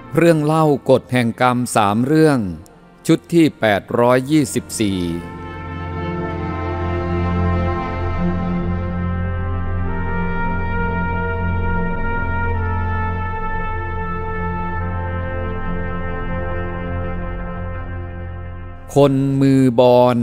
เรื่องเล่ากฎแห่งกรรม3เรื่องชุดที่824คนมือบอล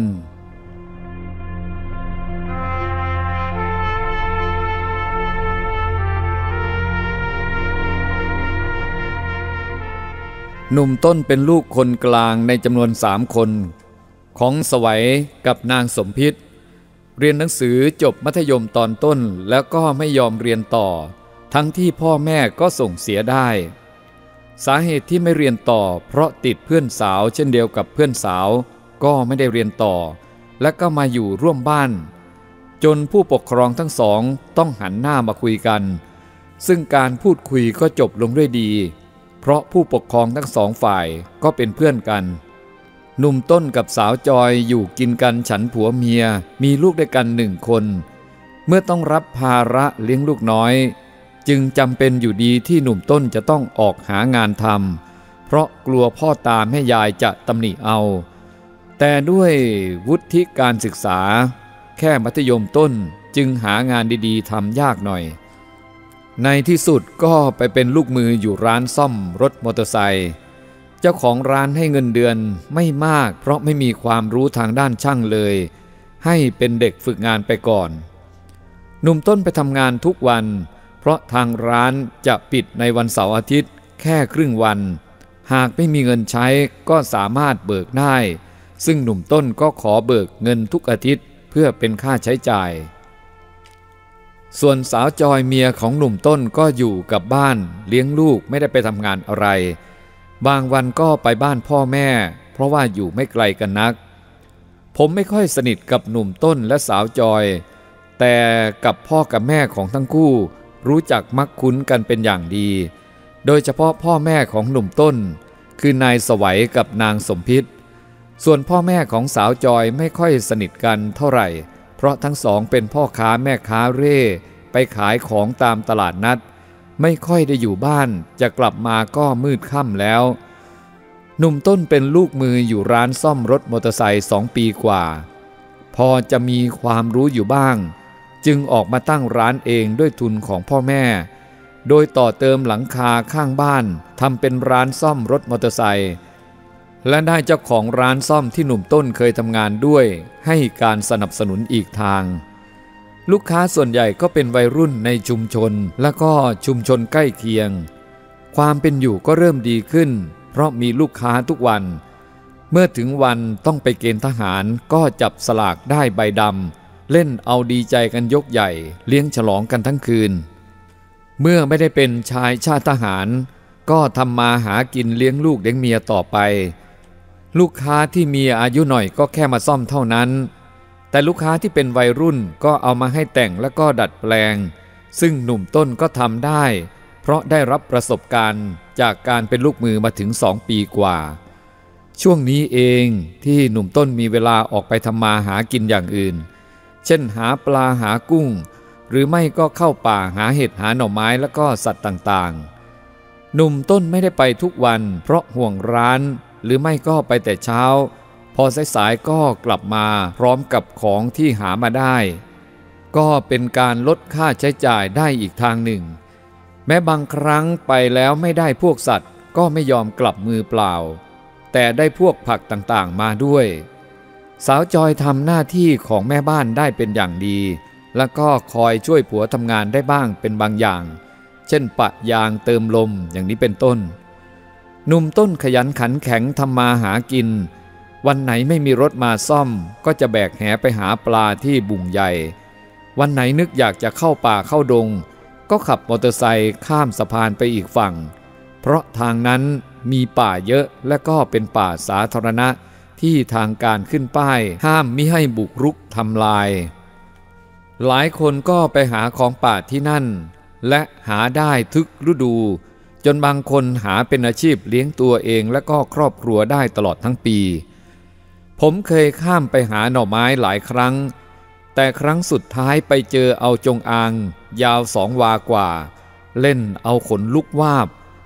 หนุ่มต้นเป็นลูกคนกลางในจำนวน3 คนของสวัยกับนางสมพิษเรียนหนังสือจบมัธยมตอนต้นแล้วก็ไม่ยอมเรียนต่อทั้งที่พ่อแม่ก็ส่งเสียได้สาเหตุที่ไม่เรียนต่อเพราะติดเพื่อนสาวเช่นเดียวกับเพื่อนสาวก็ไม่ได้เรียนต่อและก็มาอยู่ร่วมบ้านจนผู้ปกครองทั้งสองต้องหันหน้ามาคุยกันซึ่งการพูดคุยก็จบลงด้วยดีเพราะผู้ปกครองทั้งสองฝ่ายก็เป็นเพื่อนกันหนุ่มต้นกับสาวจอยอยู่กินกันฉันผัวเมียมีลูกด้วยกัน1 คนเมื่อต้องรับภาระเลี้ยงลูกน้อยจึงจำเป็นอยู่ดีที่หนุ่มต้นจะต้องออกหางานทำเพราะกลัวพ่อตาแม่ยายจะตำหนิเอาแต่ด้วยวุฒิการศึกษาแค่มัธยมต้นจึงหางานดีๆทำยากหน่อยในที่สุดก็ไปเป็นลูกมืออยู่ร้านซ่อมรถมอเตอร์ไซค์เจ้าของร้านให้เงินเดือนไม่มากเพราะไม่มีความรู้ทางด้านช่างเลยให้เป็นเด็กฝึกงานไปก่อนหนุ่มต้นไปทำงานทุกวันเพราะทางร้านจะปิดในวันเสาร์อาทิตย์แค่ครึ่งวันหากไม่มีเงินใช้ก็สามารถเบิกได้ซึ่งหนุ่มต้นก็ขอเบิกเงินทุกอาทิตย์เพื่อเป็นค่าใช้จ่ายส่วนสาวจอยเมียของหนุ่มต้นก็อยู่กับบ้านเลี้ยงลูกไม่ได้ไปทำงานอะไรบางวันก็ไปบ้านพ่อแม่เพราะว่าอยู่ไม่ไกลกันนักผมไม่ค่อยสนิทกับหนุ่มต้นและสาวจอยแต่กับพ่อกับแม่ของทั้งคู่รู้จักมักคุ้นกันเป็นอย่างดีโดยเฉพาะพ่อแม่ของหนุ่มต้นคือนายสวัยกับนางสมพิษส่วนพ่อแม่ของสาวจอยไม่ค่อยสนิทกันเท่าไหร่เพราะทั้งสองเป็นพ่อค้าแม่ค้าเร่ไปขายของตามตลาดนัดไม่ค่อยได้อยู่บ้านจะกลับมาก็มืดค่ำแล้วหนุ่มต้นเป็นลูกมืออยู่ร้านซ่อมรถมอเตอร์ไซค์2 ปีกว่าพอจะมีความรู้อยู่บ้างจึงออกมาตั้งร้านเองด้วยทุนของพ่อแม่โดยต่อเติมหลังคาข้างบ้านทำเป็นร้านซ่อมรถมอเตอร์ไซค์และได้เจ้าของร้านซ่อมที่หนุ่มต้นเคยทำงานด้วยให้การสนับสนุนอีกทางลูกค้าส่วนใหญ่ก็เป็นวัยรุ่นในชุมชนและก็ชุมชนใกล้เคียงความเป็นอยู่ก็เริ่มดีขึ้นเพราะมีลูกค้าทุกวันเมื่อถึงวันต้องไปเกณฑ์ทหารก็จับสลากได้ใบดำเล่นเอาดีใจกันยกใหญ่เลี้ยงฉลองกันทั้งคืนเมื่อไม่ได้เป็นชายชาติทหารก็ทำมาหากินเลี้ยงลูกเลี้ยงเมียต่อไปลูกค้าที่มีอายุหน่อยก็แค่มาซ่อมเท่านั้นแต่ลูกค้าที่เป็นวัยรุ่นก็เอามาให้แต่งและก็ดัดแปลงซึ่งหนุ่มต้นก็ทำได้เพราะได้รับประสบการณ์จากการเป็นลูกมือมาถึง2 ปีกว่าช่วงนี้เองที่หนุ่มต้นมีเวลาออกไปทำมาหากินอย่างอื่นเช่นหาปลาหากุ้งหรือไม่ก็เข้าป่าหาเห็ดหาหน่อไม้และก็สัตว์ต่างๆหนุ่มต้นไม่ได้ไปทุกวันเพราะห่วงร้านหรือไม่ก็ไปแต่เช้าพอสายๆก็กลับมาพร้อมกับของที่หามาได้ก็เป็นการลดค่าใช้จ่ายได้อีกทางหนึ่งแม้บางครั้งไปแล้วไม่ได้พวกสัตว์ก็ไม่ยอมกลับมือเปล่าแต่ได้พวกผักต่างๆมาด้วยสาวจอยทำหน้าที่ของแม่บ้านได้เป็นอย่างดีแล้วก็คอยช่วยผัวทำงานได้บ้างเป็นบางอย่างเช่นปะยางเติมลมอย่างนี้เป็นต้นหนุ่มต้นขยันขันแข็งทำมาหากินวันไหนไม่มีรถมาซ่อมก็จะแบกแหไปหาปลาที่บุ่งใหญ่วันไหนนึกอยากจะเข้าป่าเข้าดงก็ขับมอเตอร์ไซค์ข้ามสะพานไปอีกฝั่งเพราะทางนั้นมีป่าเยอะและก็เป็นป่าสาธารณะที่ทางการขึ้นป้ายห้ามมิให้บุกรุกทำลายหลายคนก็ไปหาของป่าที่นั่นและหาได้ทุกฤดูจนบางคนหาเป็นอาชีพเลี้ยงตัวเองและก็ครอบครัวได้ตลอดทั้งปีผมเคยข้ามไปหาหน่อไม้หลายครั้งแต่ครั้งสุดท้ายไปเจอเอาจงอางยาว2 วากว่าเล่นเอาขนลุกวาบ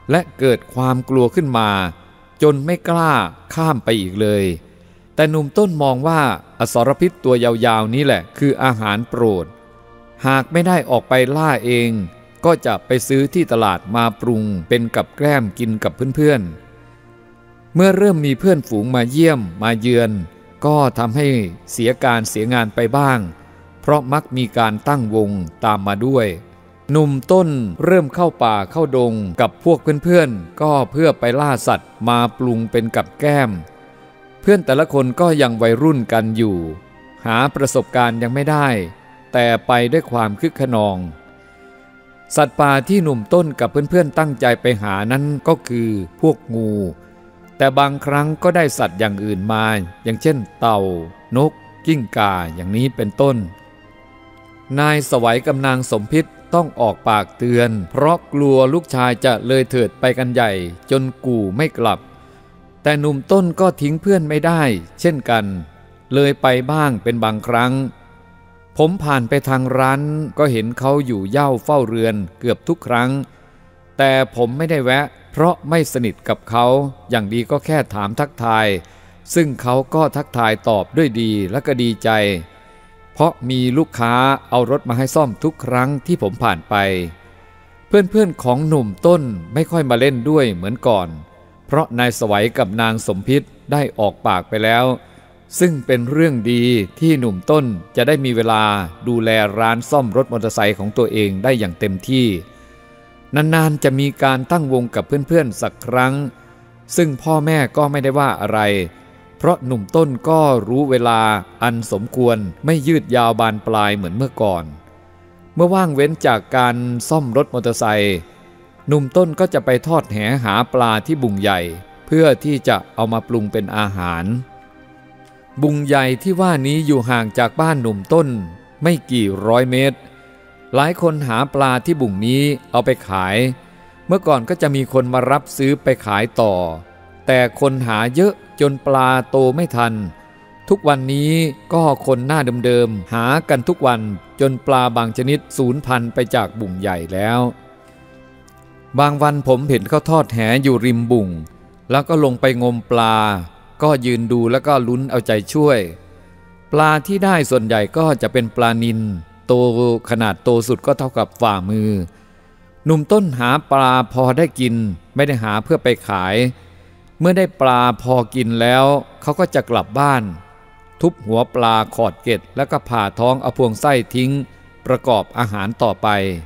และเกิดความกลัวขึ้นมาจนไม่กล้าข้ามไปอีกเลยแต่หนุ่มต้นมองว่าอสรพิษตัวยาวๆนี้แหละคืออาหารโปรดหากไม่ได้ออกไปล่าเองก็จะไปซื้อที่ตลาดมาปรุงเป็นกับแกล้มกินกับเพื่อนๆเมื่อเริ่มมีเพื่อนฝูงมาเยี่ยมมาเยือนก็ทำให้เสียการเสียงานไปบ้างเพราะมักมีการตั้งวงตามมาด้วยหนุ่มต้นเริ่มเข้าป่าเข้าดงกับพวกเพื่อนๆก็เพื่อไปล่าสัตว์มาปรุงเป็นกับแก้มเพื่อนแต่ละคนก็ยังวัยรุ่นกันอยู่หาประสบการณ์ยังไม่ได้แต่ไปด้วยความคึกขนองสัตว์ป่าที่หนุ่มต้นกับเพื่อนๆตั้งใจไปหานั้นก็คือพวกงูแต่บางครั้งก็ได้สัตว์อย่างอื่นมาอย่างเช่นเต่านกกิ้งก่าอย่างนี้เป็นต้นนายสวัยกับนางสมพิษต้องออกปากเตือนเพราะกลัวลูกชายจะเลยเถิดไปกันใหญ่จนกู่ไม่กลับแต่หนุ่มต้นก็ทิ้งเพื่อนไม่ได้เช่นกันเลยไปบ้างเป็นบางครั้งผมผ่านไปทางร้านก็เห็นเขาอยู่เหย้าเฝ้าเรือนเกือบทุกครั้งแต่ผมไม่ได้แวะเพราะไม่สนิทกับเขาอย่างดีก็แค่ถามทักทายซึ่งเขาก็ทักทายตอบด้วยดีและก็ดีใจเพราะมีลูกค้าเอารถมาให้ซ่อมทุกครั้งที่ผมผ่านไปเพื่อนๆของหนุ่มต้นไม่ค่อยมาเล่นด้วยเหมือนก่อนเพราะนายสวัยกับนางสมพิษได้ออกปากไปแล้วซึ่งเป็นเรื่องดีที่หนุ่มต้นจะได้มีเวลาดูแลร้านซ่อมรถมอเตอร์ไซค์ของตัวเองได้อย่างเต็มที่นานๆจะมีการตั้งวงกับเพื่อนๆสักครั้งซึ่งพ่อแม่ก็ไม่ได้ว่าอะไรเพราะหนุ่มต้นก็รู้เวลาอันสมควรไม่ยืดยาวบานปลายเหมือนเมื่อก่อนเมื่อว่างเว้นจากการซ่อมรถมอเตอร์ไซค์หนุ่มต้นก็จะไปทอดแหหาปลาที่บุงใหญ่เพื่อที่จะเอามาปรุงเป็นอาหารบุงใหญ่ที่ว่านี้อยู่ห่างจากบ้านหนุ่มต้นไม่กี่ร้อยเมตรหลายคนหาปลาที่บุงนี้เอาไปขายเมื่อก่อนก็จะมีคนมารับซื้อไปขายต่อแต่คนหาเยอะจนปลาโตไม่ทันทุกวันนี้ก็คนหน้าเดิมๆหากันทุกวันจนปลาบางชนิดสูญพันธุ์ไปจากบุงใหญ่แล้วบางวันผมเห็นเขาทอดแหอยู่ริมบุงแล้วก็ลงไปงมปลาก็ยืนดูแล้วก็ลุ้นเอาใจช่วยปลาที่ได้ส่วนใหญ่ก็จะเป็นปลานิลโตขนาดโตสุดก็เท่ากับฝ่ามือหนุ่มต้นหาปลาพอได้กินไม่ได้หาเพื่อไปขายเมื่อได้ปลาพอกินแล้วเขาก็จะกลับบ้านทุบหัวปลาขอดเกล็ดแล้วก็ผ่าท้องเอาพวงไส้ทิ้งประกอบอาหารต่อไป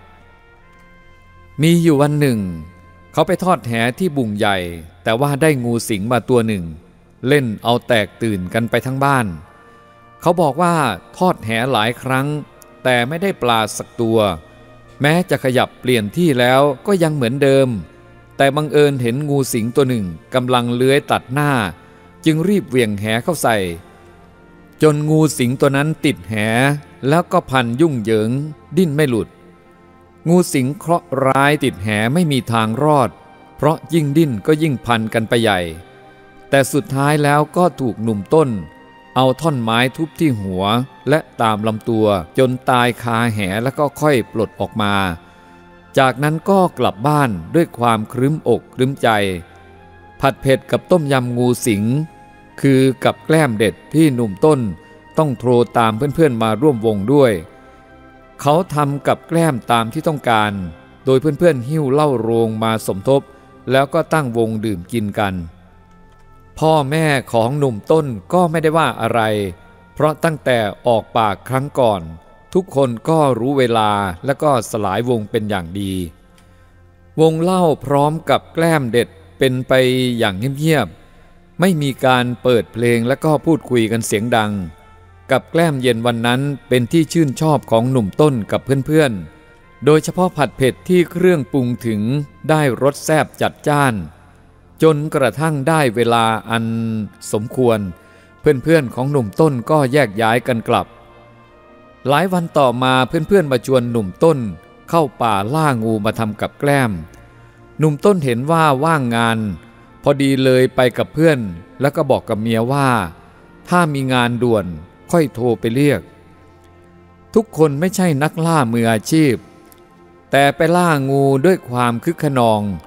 มีอยู่วันหนึ่งเขาไปทอดแหที่บุงใหญ่แต่ว่าได้งูสิงมาตัวหนึ่งเล่นเอาแตกตื่นกันไปทั้งบ้านเขาบอกว่าทอดแหหลายครั้งแต่ไม่ได้ปลาสักตัวแม้จะขยับเปลี่ยนที่แล้วก็ยังเหมือนเดิมแต่บังเอิญเห็นงูสิงตัวหนึ่งกำลังเลื้อยตัดหน้าจึงรีบเหวี่ยงแหเข้าใส่จนงูสิงตัวนั้นติดแหแล้วก็พันยุ่งเหยิงดิ้นไม่หลุดงูสิงเคราะห์ร้ายติดแหไม่มีทางรอดเพราะยิ่งดิ้นก็ยิ่งพันกันไปใหญ่แต่สุดท้ายแล้วก็ถูกหนุ่มต้นเอาท่อนไม้ทุบที่หัวและตามลำตัวจนตายคาแหแล้วก็ค่อยปลดออกมาจากนั้นก็กลับบ้านด้วยความครึ้มอกครึ้มใจผัดเผ็ดกับต้มยำงูสิงคือกับแกล้มเด็ดที่หนุ่มต้นต้องโทรตามเพื่อนๆมาร่วมวงด้วยเขาทำกับแกล้มตามที่ต้องการโดยเพื่อนๆหิ้วเหล้าโรงมาสมทบแล้วก็ตั้งวงดื่มกินกันพ่อแม่ของหนุ่มต้นก็ไม่ได้ว่าอะไรเพราะตั้งแต่ออกปากครั้งก่อนทุกคนก็รู้เวลาและก็สลายวงเป็นอย่างดีวงเล่าพร้อมกับแกล้มเด็ดเป็นไปอย่างเงียบๆไม่มีการเปิดเพลงและก็พูดคุยกันเสียงดังกับแกล้มเย็นวันนั้นเป็นที่ชื่นชอบของหนุ่มต้นกับเพื่อนๆโดยเฉพาะผัดเผ็ดที่เครื่องปรุงถึงได้รสแซ่บจัดจ้านจนกระทั่งได้เวลาอันสมควรเพื่อนๆของหนุ่มต้นก็แยกย้ายกันกลับหลายวันต่อมาเพื่อนๆมาชวนหนุ่มต้นเข้าป่าล่างูมาทำกับแกล้มหนุ่มต้นเห็นว่าว่างงานพอดีเลยไปกับเพื่อนแล้วก็บอกกับเมียว่าถ้ามีงานด่วนค่อยโทรไปเรียกทุกคนไม่ใช่นักล่ามืออาชีพแต่ไปล่างูด้วยความคึกขนอง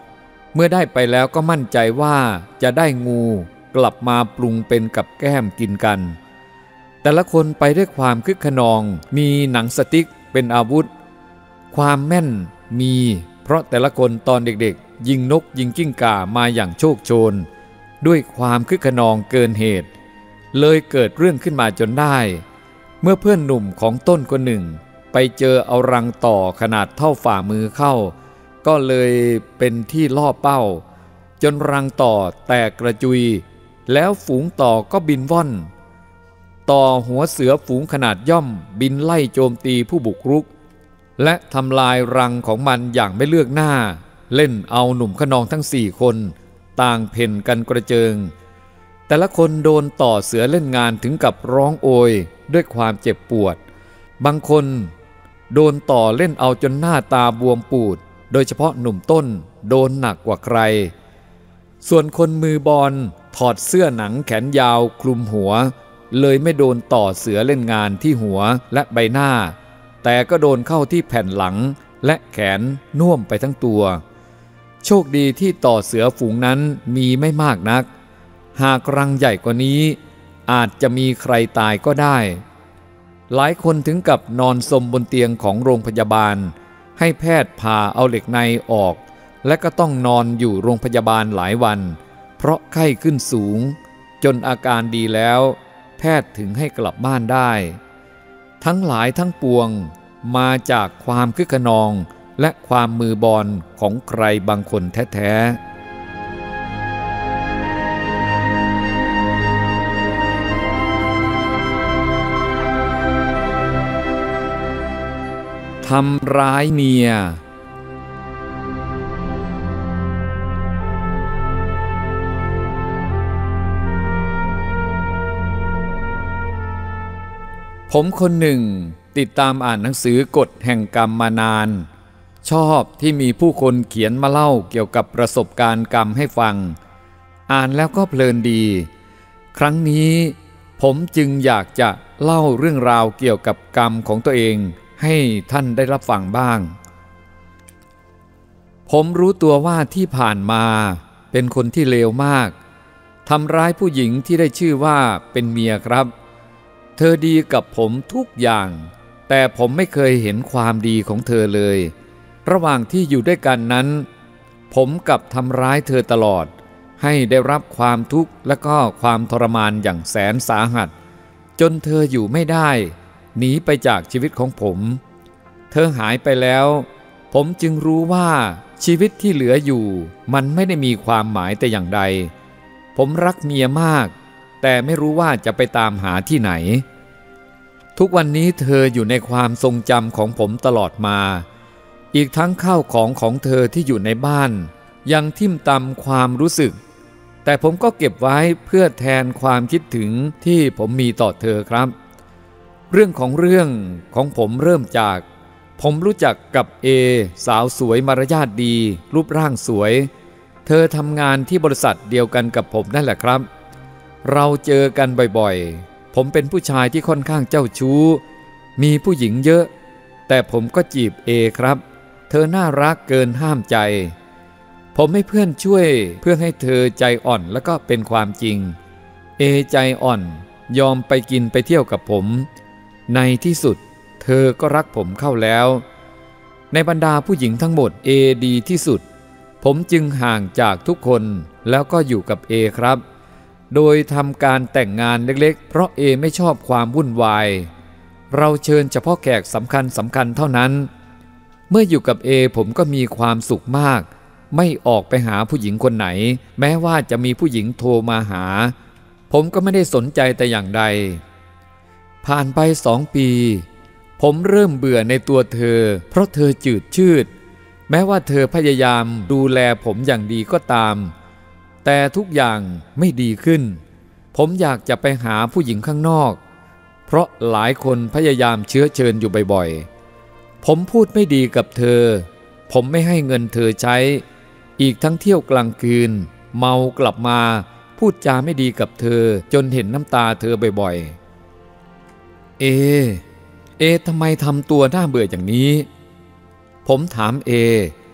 เมื่อได้ไปแล้วก็มั่นใจว่าจะได้งูกลับมาปรุงเป็นกับแก้มกินกันแต่ละคนไปด้วยความคึกขนองมีหนังสติ๊กเป็นอาวุธความแม่นมีเพราะแต่ละคนตอนเด็กๆยิงนกยิงกิ้งก่ามาอย่างโชคโชนด้วยความคึกขนองเกินเหตุเลยเกิดเรื่องขึ้นมาจนได้เมื่อเพื่อนหนุ่มของต้นคนหนึ่งไปเจอเอารังต่อขนาดเท่าฝ่ามือเข้าก็เลยเป็นที่ล่อเป้าจนรังต่อแตกกระจุยแล้วฝูงต่อก็บินว่อนต่อหัวเสือฝูงขนาดย่อมบินไล่โจมตีผู้บุกรุกและทำลายรังของมันอย่างไม่เลือกหน้าเล่นเอาหนุ่มขนองทั้ง4 คนต่างเพ่นกันกระเจิงแต่ละคนโดนต่อเสือเล่นงานถึงกับร้องโอยด้วยความเจ็บปวดบางคนโดนต่อเล่นเอาจนหน้าตาบวมปูดโดยเฉพาะหนุ่มต้นโดนหนักกว่าใครส่วนคนมือบอลถอดเสื้อหนังแขนยาวคลุมหัวเลยไม่โดนต่อเสือเล่นงานที่หัวและใบหน้าแต่ก็โดนเข้าที่แผ่นหลังและแขนน่วมไปทั้งตัวโชคดีที่ต่อเสือฝูงนั้นมีไม่มากนักหากรังใหญ่กว่านี้อาจจะมีใครตายก็ได้หลายคนถึงกับนอนสมบนเตียงของโรงพยาบาลให้แพทย์ผ่าเอาเหล็กในออกและก็ต้องนอนอยู่โรงพยาบาลหลายวันเพราะไข้ขึ้นสูงจนอาการดีแล้วแพทย์ถึงให้กลับบ้านได้ทั้งหลายทั้งปวงมาจากความคึกขนองและความมือบอลของใครบางคนแท้ๆทำร้ายเมียผมคนหนึ่งติดตามอ่านหนังสือกฎแห่งกรรมมานานชอบที่มีผู้คนเขียนมาเล่าเกี่ยวกับประสบการณ์กรรมให้ฟังอ่านแล้วก็เพลินดีครั้งนี้ผมจึงอยากจะเล่าเรื่องราวเกี่ยวกับกรรมของตัวเองให้ท่านได้รับฟังบ้างผมรู้ตัวว่าที่ผ่านมาเป็นคนที่เลวมากทำร้ายผู้หญิงที่ได้ชื่อว่าเป็นเมียครับเธอดีกับผมทุกอย่างแต่ผมไม่เคยเห็นความดีของเธอเลยระหว่างที่อยู่ด้วยกันนั้นผมกลับทำร้ายเธอตลอดให้ได้รับความทุกข์และก็ความทรมานอย่างแสนสาหัสจนเธออยู่ไม่ได้หนีไปจากชีวิตของผมเธอหายไปแล้วผมจึงรู้ว่าชีวิตที่เหลืออยู่มันไม่ได้มีความหมายแต่อย่างใดผมรักเมียมากแต่ไม่รู้ว่าจะไปตามหาที่ไหนทุกวันนี้เธออยู่ในความทรงจำของผมตลอดมาอีกทั้งข้าวของเธอที่อยู่ในบ้านยังทิ่มตำความรู้สึกแต่ผมก็เก็บไว้เพื่อแทนความคิดถึงที่ผมมีต่อเธอครับเรื่องของผมเริ่มจากผมรู้จักกับเอสาวสวยมารยาทดีรูปร่างสวยเธอทำงานที่บริษัทเดียวกันกับผมนั่นแหละครับเราเจอกันบ่อยๆผมเป็นผู้ชายที่ค่อนข้างเจ้าชู้มีผู้หญิงเยอะแต่ผมก็จีบเอครับเธอน่ารักเกินห้ามใจผมให้เพื่อนช่วยเพื่อให้เธอใจอ่อนแล้วก็เป็นความจริงเอใจอ่อนยอมไปกินไปเที่ยวกับผมในที่สุดเธอก็รักผมเข้าแล้วในบรรดาผู้หญิงทั้งหมดเอดีที่สุดผมจึงห่างจากทุกคนแล้วก็อยู่กับเอครับโดยทำการแต่งงานเล็กๆเพราะเอไม่ชอบความวุ่นวายเราเชิญเฉพาะแขกสำคัญเท่านั้นเมื่ออยู่กับเอผมก็มีความสุขมากไม่ออกไปหาผู้หญิงคนไหนแม้ว่าจะมีผู้หญิงโทรมาหาผมก็ไม่ได้สนใจแต่อย่างใดผ่านไป2 ปีผมเริ่มเบื่อในตัวเธอเพราะเธอจืดชืดแม้ว่าเธอพยายามดูแลผมอย่างดีก็ตามแต่ทุกอย่างไม่ดีขึ้นผมอยากจะไปหาผู้หญิงข้างนอกเพราะหลายคนพยายามเชื้อเชิญอยู่บ่อยๆผมพูดไม่ดีกับเธอผมไม่ให้เงินเธอใช้อีกทั้งเที่ยวกลางคืนเมากลับมาพูดจาไม่ดีกับเธอจนเห็นน้ำตาเธอบ่อยๆเอทำไมทำตัวน่าเบื่ออย่างนี้ผมถามเอ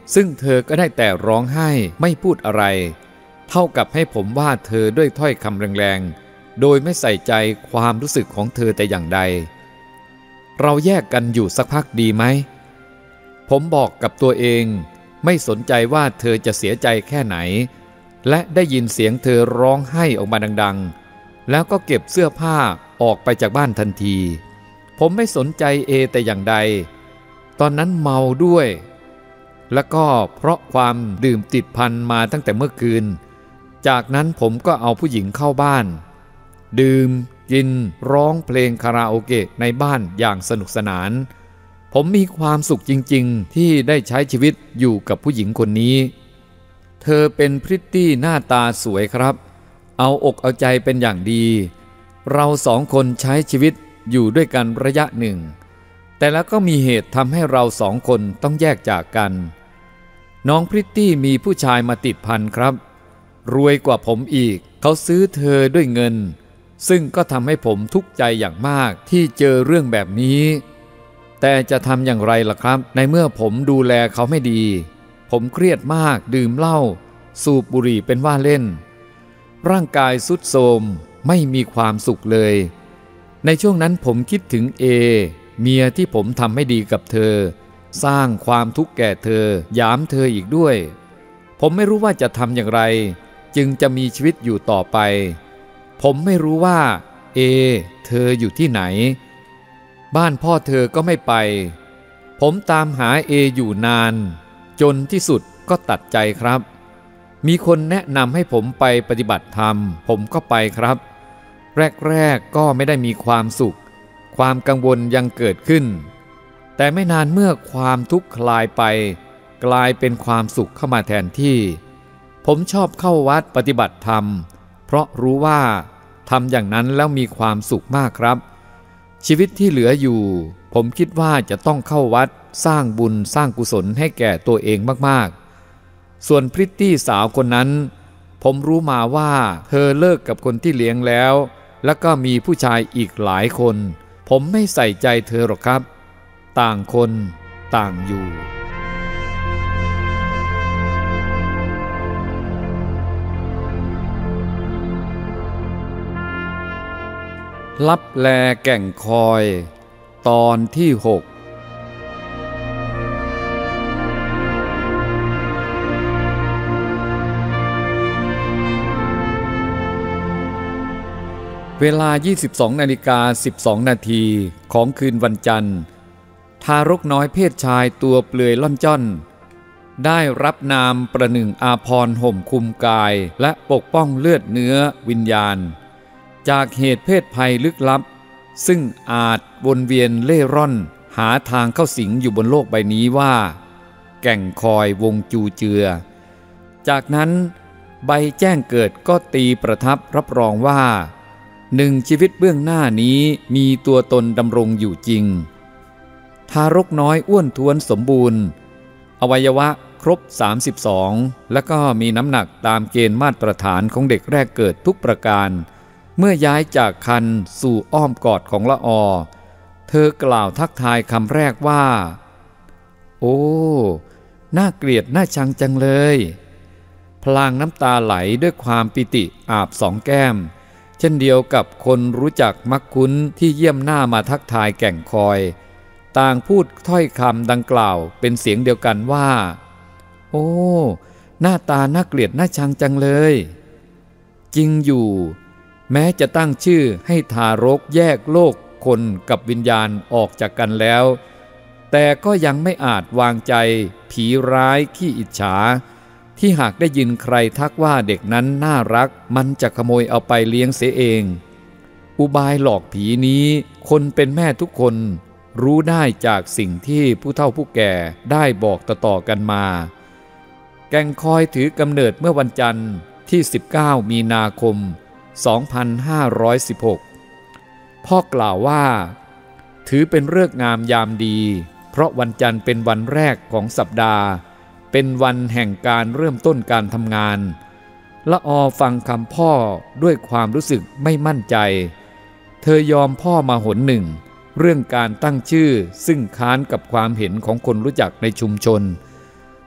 ซึ่งเธอก็ได้แต่ร้องไห้ไม่พูดอะไรเท่ากับให้ผมว่าเธอด้วยถ้อยคำแรงๆโดยไม่ใส่ใจความรู้สึกของเธอแต่อย่างใดเราแยกกันอยู่สักพักดีไหมผมบอกกับตัวเองไม่สนใจว่าเธอจะเสียใจแค่ไหนและได้ยินเสียงเธอร้องไห้ออกมาดังๆแล้วก็เก็บเสื้อผ้าออกไปจากบ้านทันทีผมไม่สนใจแต่อย่างใดตอนนั้นเมาด้วยแล้วก็เพราะความดื่มติดพันมาตั้งแต่เมื่อคืนจากนั้นผมก็เอาผู้หญิงเข้าบ้านดื่มกินร้องเพลงคาราโอเกะในบ้านอย่างสนุกสนานผมมีความสุขจริงๆที่ได้ใช้ชีวิตอยู่กับผู้หญิงคนนี้เธอเป็นพริตตี้หน้าตาสวยครับเอาอกเอาใจเป็นอย่างดีเราสองคนใช้ชีวิตอยู่ด้วยกันระยะหนึ่งแต่แล้วก็มีเหตุทำให้เราสองคนต้องแยกจากกันน้องพริตตี้มีผู้ชายมาติดพันครับรวยกว่าผมอีกเขาซื้อเธอด้วยเงินซึ่งก็ทำให้ผมทุกข์ใจอย่างมากที่เจอเรื่องแบบนี้แต่จะทำอย่างไรล่ะครับในเมื่อผมดูแลเขาไม่ดีผมเครียดมากดื่มเหล้าสูบบุหรี่เป็นว่าเล่นร่างกายทรุดโทรมไม่มีความสุขเลยในช่วงนั้นผมคิดถึงเมียที่ผมทำไม่ดีกับเธอสร้างความทุกข์แก่เธอหยามเธออีกด้วยผมไม่รู้ว่าจะทำอย่างไรจึงจะมีชีวิตอยู่ต่อไปผมไม่รู้ว่าเธออยู่ที่ไหนบ้านพ่อเธอก็ไม่ไปผมตามหาอยู่นานจนที่สุดก็ตัดใจครับมีคนแนะนำให้ผมไปปฏิบัติธรรมผมก็ไปครับแรกๆก็ไม่ได้มีความสุขความกังวลยังเกิดขึ้นแต่ไม่นานเมื่อความทุกข์คลายไปกลายเป็นความสุขเข้ามาแทนที่ผมชอบเข้าวัดปฏิบัติธรรมเพราะรู้ว่าทำอย่างนั้นแล้วมีความสุขมากครับชีวิตที่เหลืออยู่ผมคิดว่าจะต้องเข้าวัดสร้างบุญสร้างกุศลให้แก่ตัวเองมากๆส่วนพริตตี้สาวคนนั้นผมรู้มาว่าเธอเลิกกับคนที่เลี้ยงแล้วก็มีผู้ชายอีกหลายคนผมไม่ใส่ใจเธอหรอกครับต่างคนต่างอยู่ลับแลแก่งคอยตอนที่ 6เวลา 22:12 นาทีของคืนวันจันทร์ทารกน้อยเพศชายตัวเปลือยล่อนจ้อนได้รับนามประหนึ่งอาภรณ์ห่มคลุมกายและปกป้องเลือดเนื้อวิญญาณจากเหตุเพศภัยลึกลับซึ่งอาจวนเวียนเล่ร่อนหาทางเข้าสิงอยู่บนโลกใบนี้ว่าแก่งคอยวงจูเจือจากนั้นใบแจ้งเกิดก็ตีประทับรับรองว่า1ชีวิตเบื้องหน้านี้มีตัวตนดำรงอยู่จริงทารกน้อยอ้วนท้วนสมบูรณ์อวัยวะครบ32และก็มีน้ำหนักตามเกณฑ์มาตรฐานของเด็กแรกเกิดทุกประการเมื่อย้ายจากครรภ์สู่อ้อมกอดของละออเธอกล่าวทักทายคำแรกว่าโอ้น่าเกลียดน่าชังจังเลยพลางน้ำตาไหลด้วยความปิติอาบสองแก้มเช่นเดียวกับคนรู้จักมักคุ้นที่เยี่ยมหน้ามาทักทายแก่งคอยต่างพูดถ้อยคำดังกล่าวเป็นเสียงเดียวกันว่าโอ้หน้าตาน่าเกลียดน่าชังจังเลยจริงอยู่แม้จะตั้งชื่อให้ทารกแยกโลกคนกับวิญญาณออกจากกันแล้วแต่ก็ยังไม่อาจวางใจผีร้ายขี้อิจฉาที่หากได้ยินใครทักว่าเด็กนั้นน่ารักมันจะขโมยเอาไปเลี้ยงเสียเองอุบายหลอกผีนี้คนเป็นแม่ทุกคนรู้ได้จากสิ่งที่ผู้เฒ่าผู้แก่ได้บอกต่อๆกันมาแก่งคอยถือกำเนิดเมื่อวันจันทร์ที่19มีนาคม2516พ่อกล่าวว่าถือเป็นฤกษ์งามยามดีเพราะวันจันทร์เป็นวันแรกของสัปดาห์เป็นวันแห่งการเริ่มต้นการทำงานละออฟังคำพ่อด้วยความรู้สึกไม่มั่นใจเธอยอมพ่อมาหนหนึ่งเรื่องการตั้งชื่อซึ่งค้านกับความเห็นของคนรู้จักในชุมชน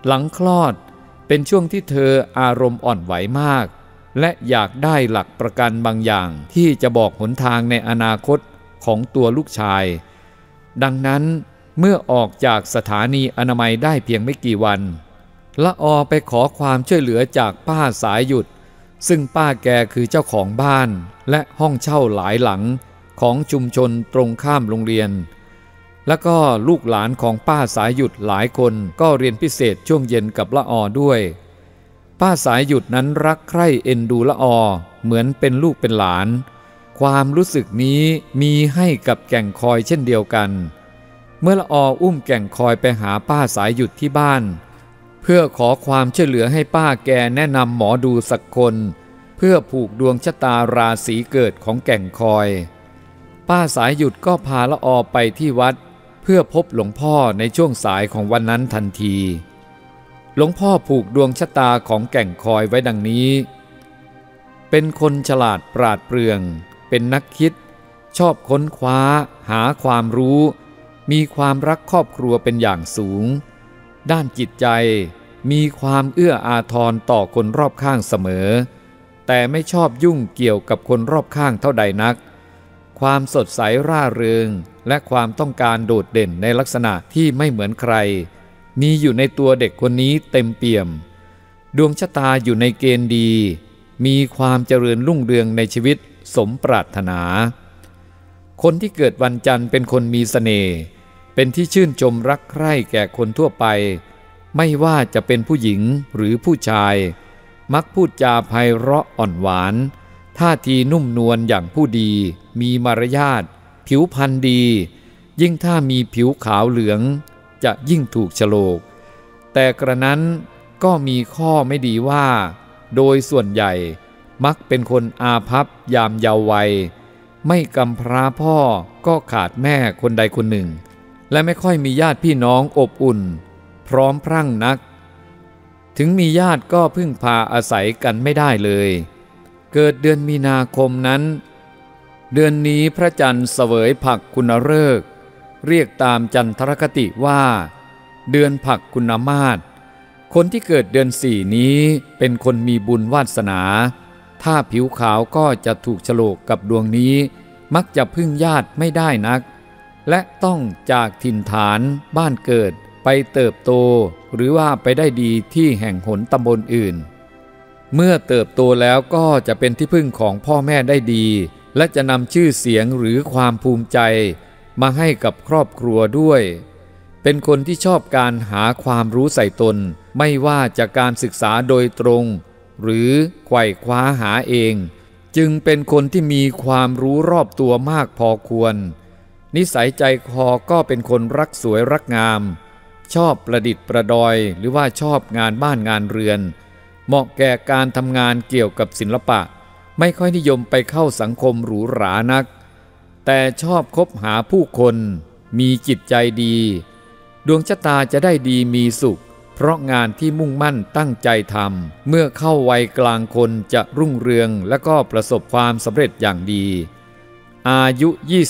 หลังคลอดเป็นช่วงที่เธออารมณ์อ่อนไหวมากและอยากได้หลักประกันบางอย่างที่จะบอกหนทางในอนาคตของตัวลูกชายดังนั้นเมื่อออกจากสถานีอนามัยได้เพียงไม่กี่วันละอไปขอความช่วยเหลือจากป้าสายหยุดซึ่งป้าแกคือเจ้าของบ้านและห้องเช่าหลายหลังของชุมชนตรงข้ามโรงเรียนแล้วก็ลูกหลานของป้าสายหยุดหลายคนก็เรียนพิเศษช่วงเย็นกับละอด้วยป้าสายหยุดนั้นรักใคร่เอ็นดูละอเหมือนเป็นลูกเป็นหลานความรู้สึกนี้มีให้กับแก่งคอยเช่นเดียวกันเมื่อละออุ้มแก่งคอยไปหาป้าสายหยุดที่บ้านเพื่อขอความช่วยเหลือให้ป้าแกแนะนำหมอดูสักคนเพื่อผูกดวงชะตาราศีเกิดของแก่งคอยป้าสายหยุดก็พาละอไปที่วัดเพื่อพบหลวงพ่อในช่วงสายของวันนั้นทันทีหลวงพ่อผูกดวงชะตาของแก่งคอยไว้ดังนี้เป็นคนฉลาดปราดเปรื่องเป็นนักคิดชอบค้นคว้าหาความรู้มีความรักครอบครัวเป็นอย่างสูงด้านจิตใจมีความเอื้ออาทรต่อคนรอบข้างเสมอแต่ไม่ชอบยุ่งเกี่ยวกับคนรอบข้างเท่าใดนักความสดใสร่าเริงและความต้องการโดดเด่นในลักษณะที่ไม่เหมือนใครมีอยู่ในตัวเด็กคนนี้เต็มเปี่ยมดวงชะตาอยู่ในเกณฑ์ดีมีความเจริญรุ่งเรืองในชีวิตสมปรารถนาคนที่เกิดวันจันทร์เป็นคนมีเสน่ห์เป็นที่ชื่นชมรักใคร่แก่คนทั่วไปไม่ว่าจะเป็นผู้หญิงหรือผู้ชายมักพูดจาไพเราะอ่อนหวานท่าทีนุ่มนวลอย่างผู้ดีมีมารยาทผิวพรรณดียิ่งถ้ามีผิวขาวเหลืองจะยิ่งถูกโฉลกแต่กระนั้นก็มีข้อไม่ดีว่าโดยส่วนใหญ่มักเป็นคนอาภัพยามเยาว์วัยไม่กำพร้าพ่อก็ขาดแม่คนใดคนหนึ่งและไม่ค่อยมีญาติพี่น้องอบอุ่นพร้อมพรั่งนักถึงมีญาติก็พึ่งพาอาศัยกันไม่ได้เลยเกิดเดือนมีนาคมนั้นเดือนนี้พระจันทร์เสวยผักกุณฤกษ์เรียกตามจันทรคติว่าเดือนผักกุณมาศคนที่เกิดเดือน4นี้เป็นคนมีบุญวาสนาถ้าผิวขาวก็จะถูกโฉลกกับดวงนี้มักจะพึ่งญาติไม่ได้นักและต้องจากถิ่นฐานบ้านเกิดไปเติบโตหรือว่าไปได้ดีที่แห่งหนตำบลอื่นเมื่อเติบโตแล้วก็จะเป็นที่พึ่งของพ่อแม่ได้ดีและจะนำชื่อเสียงหรือความภูมิใจมาให้กับครอบครัวด้วยเป็นคนที่ชอบการหาความรู้ใส่ตนไม่ว่าจากการศึกษาโดยตรงหรือไขว่คว้าหาเองจึงเป็นคนที่มีความรู้รอบตัวมากพอควรนิสัยใจคอก็เป็นคนรักสวยรักงามชอบประดิษฐ์ประดอยหรือว่าชอบงานบ้านงานเรือนเหมาะแก่การทำงานเกี่ยวกับศิลปะไม่ค่อยนิยมไปเข้าสังคมหรูหรานักแต่ชอบคบหาผู้คนมีจิตใจดีดวงชะตาจะได้ดีมีสุขเพราะงานที่มุ่งมั่นตั้งใจทำเมื่อเข้าวัยกลางคนจะรุ่งเรืองและก็ประสบความสำเร็จอย่างดีอายุ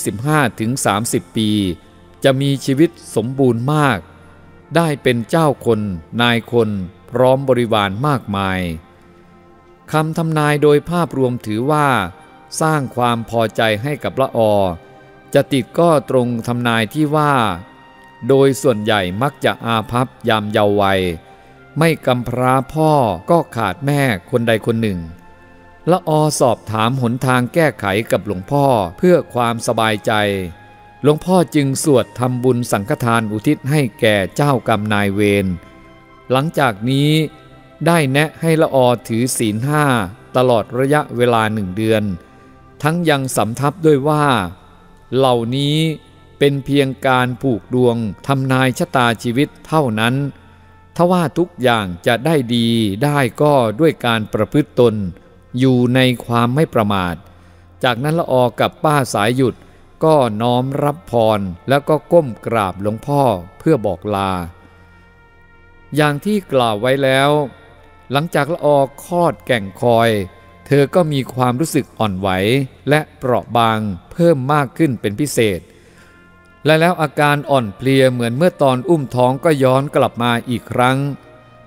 25-30 ปีจะมีชีวิตสมบูรณ์มากได้เป็นเจ้าคนนายคนพร้อมบริวารมากมายคำทำนายโดยภาพรวมถือว่าสร้างความพอใจให้กับละอจะติดก็ตรงทำนายที่ว่าโดยส่วนใหญ่มักจะอาภัพยามเยาว์วัยไม่กำพร้าพ่อก็ขาดแม่คนใดคนหนึ่งละอสอบถามหนทางแก้ไขกับหลวงพ่อเพื่อความสบายใจหลวงพ่อจึงสวดทำบุญสังฆทานอุทิศให้แก่เจ้ากรรมนายเวรหลังจากนี้ได้แนะให้ละอถือศีล5ตลอดระยะเวลา1 เดือนทั้งยังสำทับด้วยว่าเหล่านี้เป็นเพียงการผูกดวงทำนายชะตาชีวิตเท่านั้นทว่าทุกอย่างจะได้ดีได้ก็ด้วยการประพฤติตนอยู่ในความไม่ประมาทจากนั้นละอกับป้าสายหยุดก็น้อมรับพรแล้วก็ก้มกราบหลวงพ่อเพื่อบอกลาอย่างที่กล่าวไว้แล้วหลังจากละอคลอดแก่งคอยเธอก็มีความรู้สึกอ่อนไหวและเปราะบางเพิ่มมากขึ้นเป็นพิเศษและแล้วอาการอ่อนเพลียเหมือนเมื่อตอนอุ้มท้องก็ย้อนกลับมาอีกครั้ง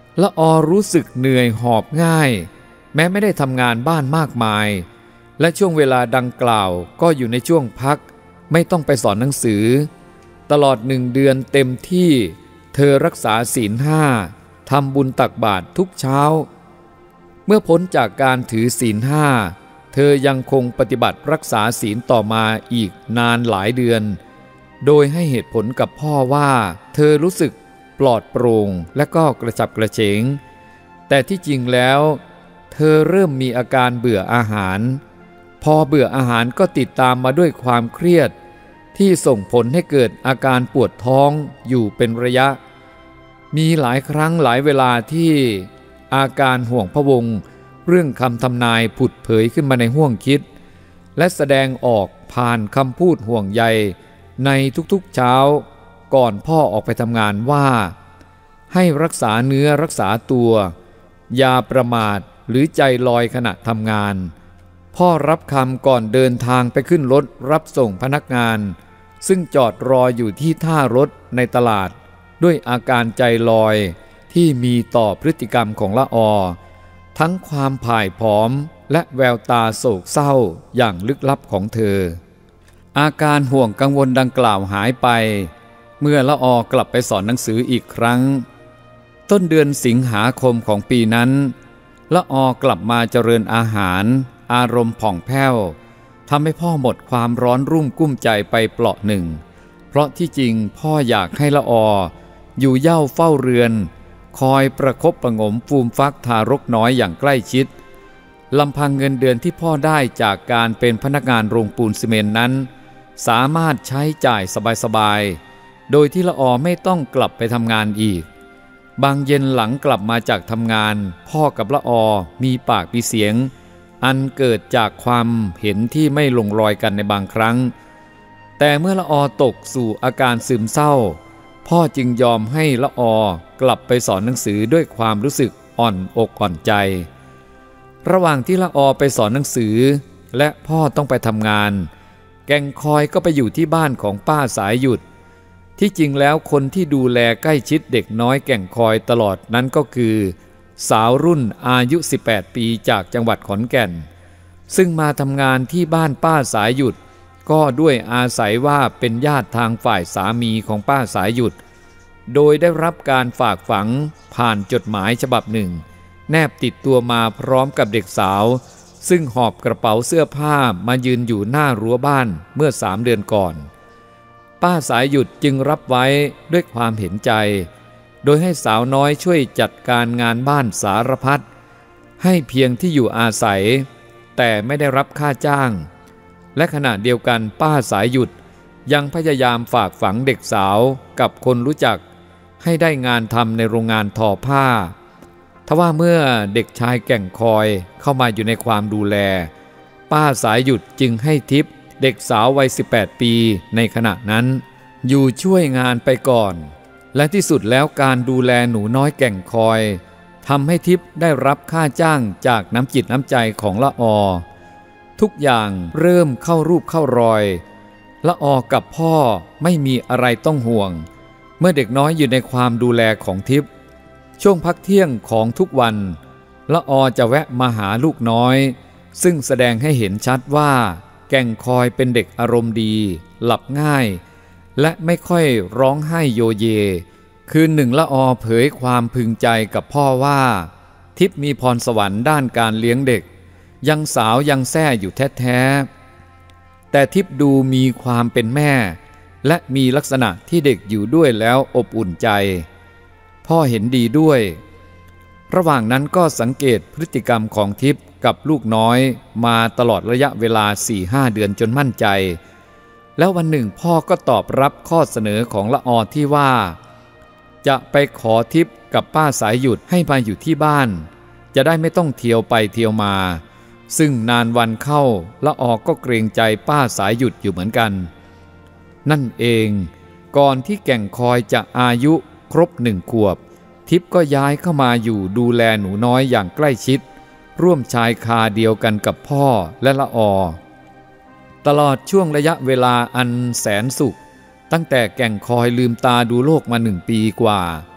ละออรู้สึกเหนื่อยหอบง่ายแม้ไม่ได้ทำงานบ้านมากมายและช่วงเวลาดังกล่าวก็อยู่ในช่วงพักไม่ต้องไปสอนหนังสือตลอด1 เดือนเต็มที่เธอรักษาศีล 5ทำบุญตักบาตรทุกเช้าเมื่อพ้นจากการถือศีล 5เธอยังคงปฏิบัติรักษาศีลต่อมาอีกนานหลายเดือนโดยให้เหตุผลกับพ่อว่าเธอรู้สึกปลอดโปร่งและก็กระฉับกระเฉงแต่ที่จริงแล้วเธอเริ่มมีอาการเบื่ออาหารพอเบื่ออาหารก็ติดตามมาด้วยความเครียดที่ส่งผลให้เกิดอาการปวดท้องอยู่เป็นระยะมีหลายครั้งหลายเวลาที่อาการห่วงพะวงเรื่องคำทำนายผุดเผยขึ้นมาในห้วงคิดและแสดงออกผ่านคำพูดห่วงใยในทุกๆเช้าก่อนพ่อออกไปทำงานว่าให้รักษาเนื้อรักษาตัวอย่าประมาทหรือใจลอยขณะทำงานพ่อรับคำก่อนเดินทางไปขึ้นรถรับส่งพนักงานซึ่งจอดรออยู่ที่ท่ารถในตลาดด้วยอาการใจลอยที่มีต่อพฤติกรรมของละออทั้งความพ่ายผอมและแววตาโศกเศร้าอย่างลึกลับของเธออาการห่วงกังวลดังกล่าวหายไปเมื่อละออกลับไปสอนหนังสืออีกครั้งต้นเดือนสิงหาคมของปีนั้นละออกลับมาเจริญอาหารอารมณ์ผ่องแผ้วทำให้พ่อหมดความร้อนรุ่มกุ้มใจไปเปราะหนึ่งเพราะที่จริงพ่ออยากให้ละออยู่เย่าเฝ้าเรือนคอยประคบประหงมฟูมฟักทารกน้อยอย่างใกล้ชิดลำพังเงินเดือนที่พ่อได้จากการเป็นพนักงานโรงปูนซีเมนต์นั้นสามารถใช้จ่ายสบายๆโดยที่ละอไม่ต้องกลับไปทำงานอีกบางเย็นหลังกลับมาจากทำงานพ่อกับละอมีปากมีเสียงอันเกิดจากความเห็นที่ไม่ลงรอยกันในบางครั้งแต่เมื่อละอตกสู่อาการซึมเศร้าพ่อจึงยอมให้ละอกลับไปสอนหนังสือด้วยความรู้สึกอ่อนอกอ่อนใจระหว่างที่ละอไปสอนหนังสือและพ่อต้องไปทำงานแก่งคอยก็ไปอยู่ที่บ้านของป้าสายหยุดที่จริงแล้วคนที่ดูแลใกล้ชิดเด็กน้อยแก่งคอยตลอดนั้นก็คือสาวรุ่นอายุ18 ปีจากจังหวัดขอนแก่นซึ่งมาทำงานที่บ้านป้าสายหยุดก็ด้วยอาศัยว่าเป็นญาติทางฝ่ายสามีของป้าสายหยุดโดยได้รับการฝากฝังผ่านจดหมายฉบับหนึ่งแนบติดตัวมาพร้อมกับเด็กสาวซึ่งหอบกระเป๋าเสื้อผ้ามายืนอยู่หน้ารั้วบ้านเมื่อ3 เดือนก่อนป้าสายหยุดจึงรับไว้ด้วยความเห็นใจโดยให้สาวน้อยช่วยจัดการงานบ้านสารพัดให้เพียงที่อยู่อาศัยแต่ไม่ได้รับค่าจ้างและขณะเดียวกันป้าสายหยุดยังพยายามฝากฝังเด็กสาวกับคนรู้จักให้ได้งานทำในโรงงานทอผ้าทว่าเมื่อเด็กชายแก่งคอยเข้ามาอยู่ในความดูแลป้าสายหยุดจึงให้ทิปเด็กสาววัย18 ปีในขณะนั้นอยู่ช่วยงานไปก่อนและที่สุดแล้วการดูแลหนูน้อยแก่งคอยทำให้ทิพย์ได้รับค่าจ้างจากน้ำจิตน้ำใจของละอทุกอย่างเริ่มเข้ารูปเข้ารอยละอกับพ่อไม่มีอะไรต้องห่วงเมื่อเด็กน้อยอยู่ในความดูแลของทิพย์ช่วงพักเที่ยงของทุกวันละอจะแวะมาหาลูกน้อยซึ่งแสดงให้เห็นชัดว่าแก่งคอยเป็นเด็กอารมณ์ดีหลับง่ายและไม่ค่อยร้องไห้โยเยคืนหนึ่งละอเผยความพึงใจกับพ่อว่าทิพย์มีพรสวรรค์ด้านการเลี้ยงเด็กยังสาวยังแซ่อยู่แท้ๆแต่ทิพย์ดูมีความเป็นแม่และมีลักษณะที่เด็กอยู่ด้วยแล้วอบอุ่นใจพ่อเห็นดีด้วยระหว่างนั้นก็สังเกตพฤติกรรมของทิพย์กับลูกน้อยมาตลอดระยะเวลา 4-5 เดือนจนมั่นใจแล้ววันหนึ่งพ่อก็ตอบรับข้อเสนอของละอที่ว่าจะไปขอทิพย์กับป้าสายหยุดให้มาอยู่ที่บ้านจะได้ไม่ต้องเที่ยวไปเที่ยวมาซึ่งนานวันเข้าละอก็เกรงใจป้าสายหยุดอยู่เหมือนกันนั่นเองก่อนที่แก่งคอยจะอายุครบ1 ขวบทิพย์ก็ย้ายเข้ามาอยู่ดูแลหนูน้อยอย่างใกล้ชิดร่วมชายคาเดียวกันกับพ่อและละอตลอดช่วงระยะเวลาอันแสนสุขตั้งแต่แก่งคอยลืมตาดูโลกมา1 ปีกว่า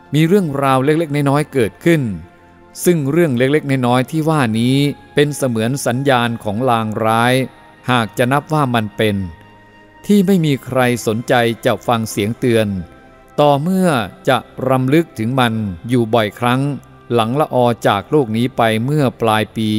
มีเรื่องราวเล็กๆน้อยๆเกิดขึ้นซึ่งเรื่องเล็กๆน้อยๆที่ว่านี้เป็นเสมือนสัญญาณของลางร้ายหากจะนับว่ามันเป็นที่ไม่มีใครสนใจจะฟังเสียงเตือนต่อเมื่อจะรำลึกถึงมันอยู่บ่อยครั้งหลังละออจากโลกนี้ไปเมื่อปลายปี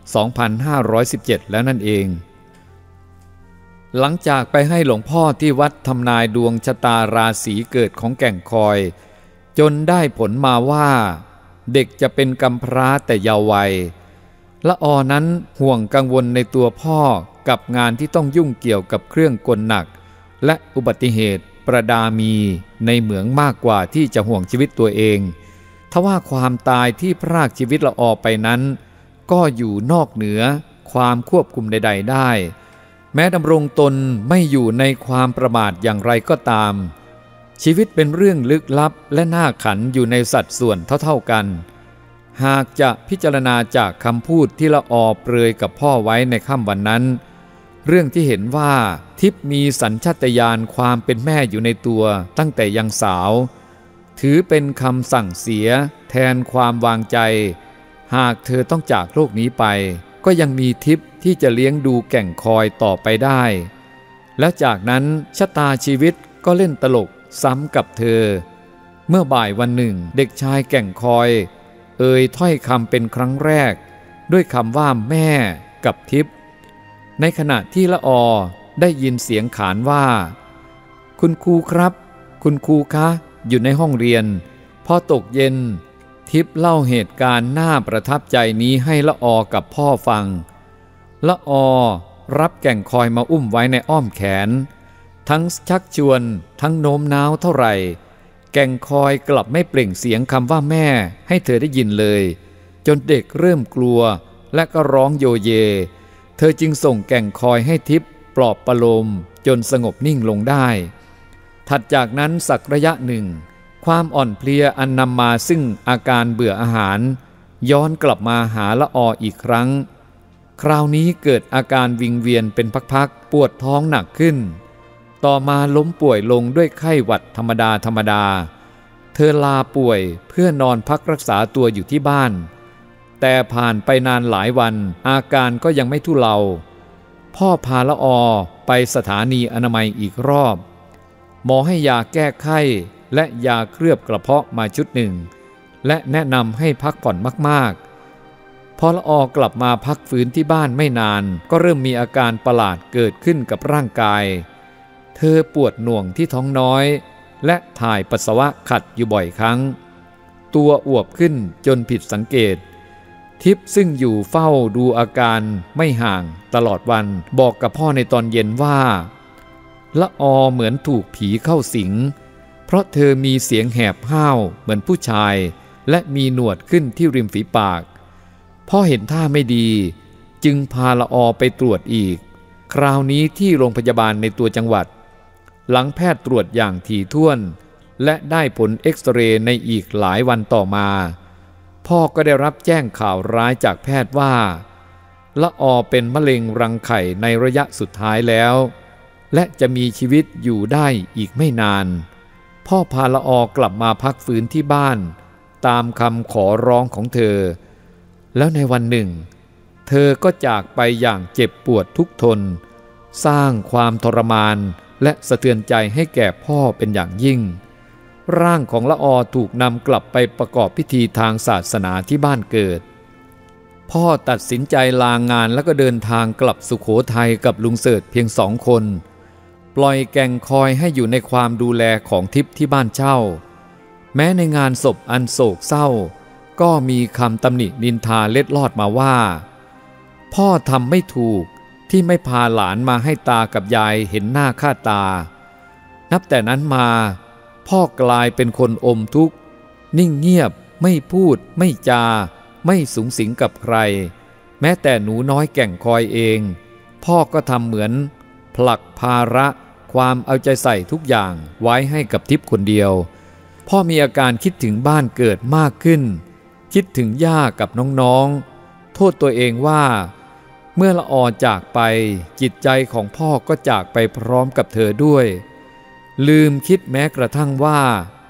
2517 แล้วนั่นเองหลังจากไปให้หลวงพ่อที่วัดทำนายดวงชะตาราศีเกิดของแก่งคอยจนได้ผลมาว่าเด็กจะเป็นกำพร้าแต่เยาว์วัยละออนั้นห่วงกังวลในตัวพ่อกับงานที่ต้องยุ่งเกี่ยวกับเครื่องกลหนักและอุบัติเหตุประดามีในเหมืองมากกว่าที่จะห่วงชีวิตตัวเองทว่าความตายที่พรากชีวิตละออไปนั้นก็อยู่นอกเหนือความควบคุมใดๆได้แม้ดำรงตนไม่อยู่ในความประมาทอย่างไรก็ตามชีวิตเป็นเรื่องลึกลับและน่าขันอยู่ในสัดส่วนเท่าๆกันหากจะพิจารณาจากคำพูดที่ละออเปรยกับพ่อไว้ในค่ำวันนั้นเรื่องที่เห็นว่าทิพย์มีสัญชาตญาณความเป็นแม่อยู่ในตัวตั้งแต่ยังสาวถือเป็นคำสั่งเสียแทนความวางใจหากเธอต้องจากโลกนี้ไปก็ยังมีทิพย์ที่จะเลี้ยงดูแก่งคอยต่อไปได้และจากนั้นชะตาชีวิตก็เล่นตลกซ้ำกับเธอเมื่อบ่ายวันหนึ่งเด็กชายแก่งคอยถ้อยคำเป็นครั้งแรกด้วยคำว่าแม่กับทิพย์ในขณะที่ละออได้ยินเสียงขานว่าคุณครูครับคุณครูคะอยู่ในห้องเรียนพอตกเย็นทิพย์เล่าเหตุการณ์น่าประทับใจนี้ให้ละออกับพ่อฟังละออรับแก่งคอยมาอุ้มไว้ในอ้อมแขนทั้งชักชวนทั้งโน้มน้าวเท่าไหร่แก่งคอยกลับไม่เปล่งเสียงคำว่าแม่ให้เธอได้ยินเลยจนเด็กเริ่มกลัวและก็ร้องโยเยเธอจึงส่งแก่งคอยให้ทิพย์ปลอบประโลมจนสงบนิ่งลงได้ถัดจากนั้นสักระยะหนึ่งความอ่อนเพลียอันนำมาซึ่งอาการเบื่ออาหารย้อนกลับมาหาละอออีกครั้งคราวนี้เกิดอาการวิงเวียนเป็นพักๆปวดท้องหนักขึ้นต่อมาล้มป่วยลงด้วยไข้หวัดธรรมดาเธอลาป่วยเพื่อนอนพักรักษาตัวอยู่ที่บ้านแต่ผ่านไปนานหลายวันอาการก็ยังไม่ทุเลาพ่อพาละออไปสถานีอนามัยอีกรอบหมอให้ยาแก้ไข้และยาเคลือบกระเพาะมาชุดหนึ่งและแนะนำให้พักผ่อนมากๆพอละออกลับมาพักฟื้นที่บ้านไม่นานก็เริ่มมีอาการประหลาดเกิดขึ้นกับร่างกายเธอปวดหน่วงที่ท้องน้อยและถ่ายปัสสาวะขัดอยู่บ่อยครั้งตัวอวบขึ้นจนผิดสังเกตทิพย์ซึ่งอยู่เฝ้าดูอาการไม่ห่างตลอดวันบอกกับพ่อในตอนเย็นว่าละออเหมือนถูกผีเข้าสิงเพราะเธอมีเสียงแหบห้าวเหมือนผู้ชายและมีหนวดขึ้นที่ริมฝีปากพ่อเห็นท่าไม่ดีจึงพาละออไปตรวจอีกคราวนี้ที่โรงพยาบาลในตัวจังหวัดหลังแพทย์ตรวจอย่างถี่ถ้วนและได้ผลเอ็กซเรย์ในอีกหลายวันต่อมาพ่อก็ได้รับแจ้งข่าวร้ายจากแพทย์ว่าละออเป็นมะเร็งรังไข่ในระยะสุดท้ายแล้วและจะมีชีวิตอยู่ได้อีกไม่นานพ่อพาละออกลับมาพักฟื้นที่บ้านตามคำขอร้องของเธอแล้วในวันหนึ่งเธอก็จากไปอย่างเจ็บปวดทุกข์ทนสร้างความทรมานและสะเทือนใจให้แก่พ่อเป็นอย่างยิ่งร่างของละออถูกนำกลับไปประกอบพิธีทางศาสนาที่บ้านเกิดพ่อตัดสินใจลางานแล้วก็เดินทางกลับสุโขทัยกับลุงเสิร์ชเพียง2 คนปล่อยแก่งคอยให้อยู่ในความดูแลของทิพย์ที่บ้านเช่าแม้ในงานศพอันโศกเศร้าก็มีคำตำหนินินทาเล็ดลอดมาว่าพ่อทำไม่ถูกที่ไม่พาหลานมาให้ตากับยายเห็นหน้าค่าตานับแต่นั้นมาพ่อกลายเป็นคนอมทุกข์นิ่งเงียบไม่พูดไม่จาไม่สุงสิงกับใครแม้แต่หนูน้อยแก่งคอยเองพ่อก็ทำเหมือนผลักภาระความเอาใจใส่ทุกอย่างไว้ให้กับทิพย์คนเดียวพ่อมีอาการคิดถึงบ้านเกิดมากขึ้นคิดถึงย่ากับน้องๆโทษตัวเองว่าเมื่อละออจากไปจิตใจของพ่อก็จากไปพร้อมกับเธอด้วยลืมคิดแม้กระทั่งว่าจ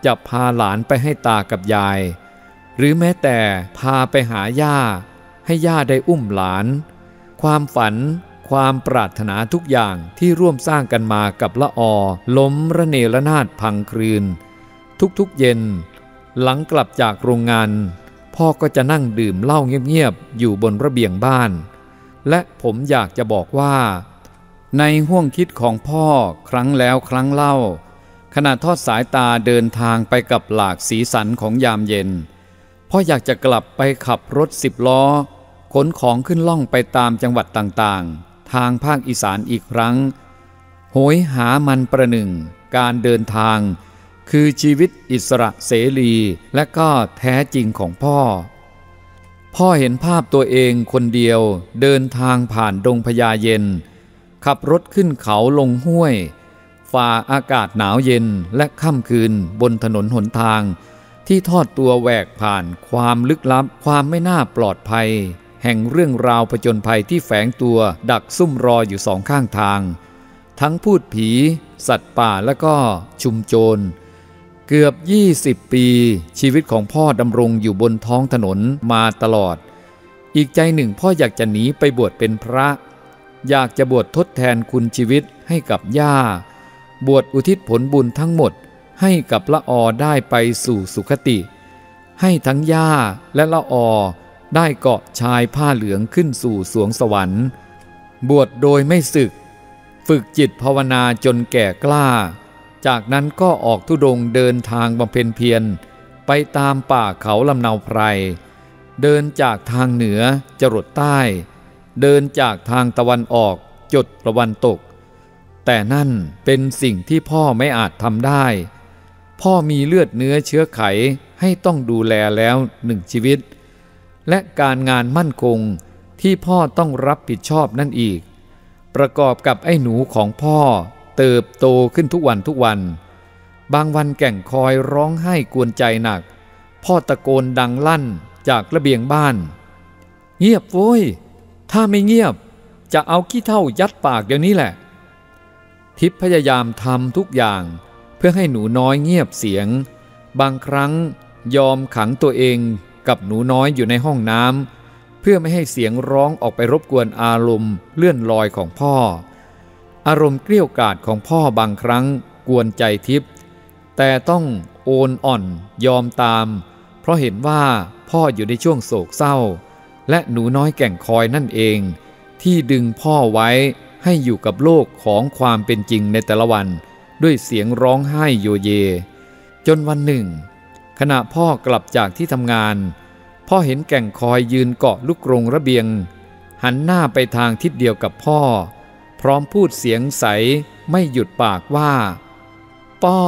จะพาหลานไปให้ตากับยายหรือแม้แต่พาไปหาย่าให้ย่าได้อุ้มหลานความฝันความปรารถนาทุกอย่างที่ร่วมสร้างกันมากับละอล้มระเนระนาดพังคลืนทุกๆเย็นหลังกลับจากโรงงานพ่อก็จะนั่งดื่มเหล้าเงียบๆอยู่บนระเบียงบ้านและผมอยากจะบอกว่าในห้วงคิดของพ่อครั้งแล้วครั้งเล่าขณะทอดสายตาเดินทางไปกับหลากสีสันของยามเย็นพ่ออยากจะกลับไปขับรถ10 ล้อขนของขึ้นล่องไปตามจังหวัดต่างๆทางภาคอีสานอีกครั้งโหยหามันประหนึ่งการเดินทางคือชีวิตอิสระเสรีและก็แท้จริงของพ่อเห็นภาพตัวเองคนเดียวเดินทางผ่านดงพญาเย็นขับรถขึ้นเขาลงห้วยฝ่าอากาศหนาวเย็นและค่ำคืนบนถนนหนทางที่ทอดตัวแหวกผ่านความลึกลับความไม่น่าปลอดภัยแห่งเรื่องราวผจญภัยที่แฝงตัวดักซุ่มรออยู่สองข้างทางทั้งพูดผีสัตว์ป่าและก็ชุมโจรเกือบ20 ปีชีวิตของพ่อดำรงอยู่บนท้องถนนมาตลอดอีกใจหนึ่งพ่ออยากจะหนีไปบวชเป็นพระอยากจะบวชทดแทนคุณชีวิตให้กับย่าบวชอุทิศผลบุญทั้งหมดให้กับละอได้ไปสู่สุคติให้ทั้งย่าและละอได้เกาะชายผ้าเหลืองขึ้นสู่สวงสวรรค์บวชโดยไม่สึกฝึกจิตภาวนาจนแก่กล้าจากนั้นก็ออกธุดงค์เดินทางบำเพ็ญเพียรไปตามป่าเขาลำเนาไพรเดินจากทางเหนือจรดใต้เดินจากทางตะวันออกจดตะวันตกแต่นั่นเป็นสิ่งที่พ่อไม่อาจทำได้พ่อมีเลือดเนื้อเชื้อไขให้ต้องดูแลแล้ว1 ชีวิตและการงานมั่นคงที่พ่อต้องรับผิดชอบนั่นอีกประกอบกับไอ้หนูของพ่อเติบโตขึ้นทุกวันบางวันแก่งคอยร้องไห้กวนใจหนักพ่อตะโกนดังลั่นจากระเบียงบ้านเงียบโว้ยถ้าไม่เงียบจะเอาขี้เถ้ายัดปากเดี๋ยวนี้แหละทิพย์พยายามทำทุกอย่างเพื่อให้หนูน้อยเงียบเสียงบางครั้งยอมขังตัวเองกับหนูน้อยอยู่ในห้องน้ำเพื่อไม่ให้เสียงร้องออกไปรบกวนอารมณ์เลื่อนลอยของพ่ออารมณ์เกลี้ยกล่อมของพ่อบางครั้งกวนใจทิพย์แต่ต้องโอนอ่อนยอมตามเพราะเห็นว่าพ่ออยู่ในช่วงโศกเศร้าและหนูน้อยแก่งคอยนั่นเองที่ดึงพ่อไว้ให้อยู่กับโลกของความเป็นจริงในแต่ละวันด้วยเสียงร้องไห้โยเยจนวันหนึ่งขณะพ่อกลับจากที่ทำงานพ่อเห็นแก่งคอยยืนเกาะลูกกรงระเบียงหันหน้าไปทางทิศเดียวกับพ่อพร้อมพูดเสียงใสไม่หยุดปากว่าป้อ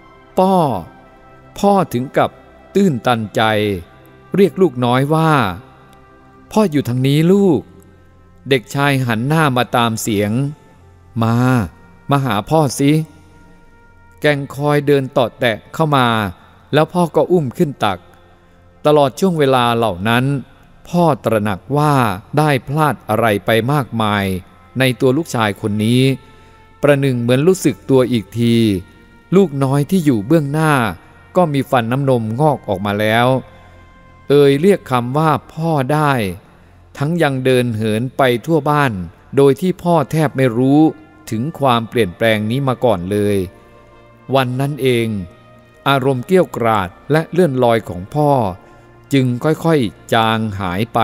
พ่อถึงกับตื้นตันใจเรียกลูกน้อยว่าพ่ออยู่ทางนี้ลูกเด็กชายหันหน้ามาตามเสียงมาหาพ่อสิแก่งคอยเดินต่อแตะเข้ามาแล้วพ่อก็อุ้มขึ้นตักตลอดช่วงเวลาเหล่านั้นพ่อตระหนักว่าได้พลาดอะไรไปมากมายในตัวลูกชายคนนี้ประหนึ่งเหมือนรู้สึกตัวอีกทีลูกน้อยที่อยู่เบื้องหน้าก็มีฟันน้ำนมงอกออกมาแล้วเรียกคำว่าพ่อได้ทั้งยังเดินเหินไปทั่วบ้านโดยที่พ่อแทบไม่รู้ถึงความเปลี่ยนแปลงนี้มาก่อนเลยวันนั้นเองอารมณ์เกรี้ยวกราดและเลื่อนลอยของพ่อจึงค่อยๆจางหายไป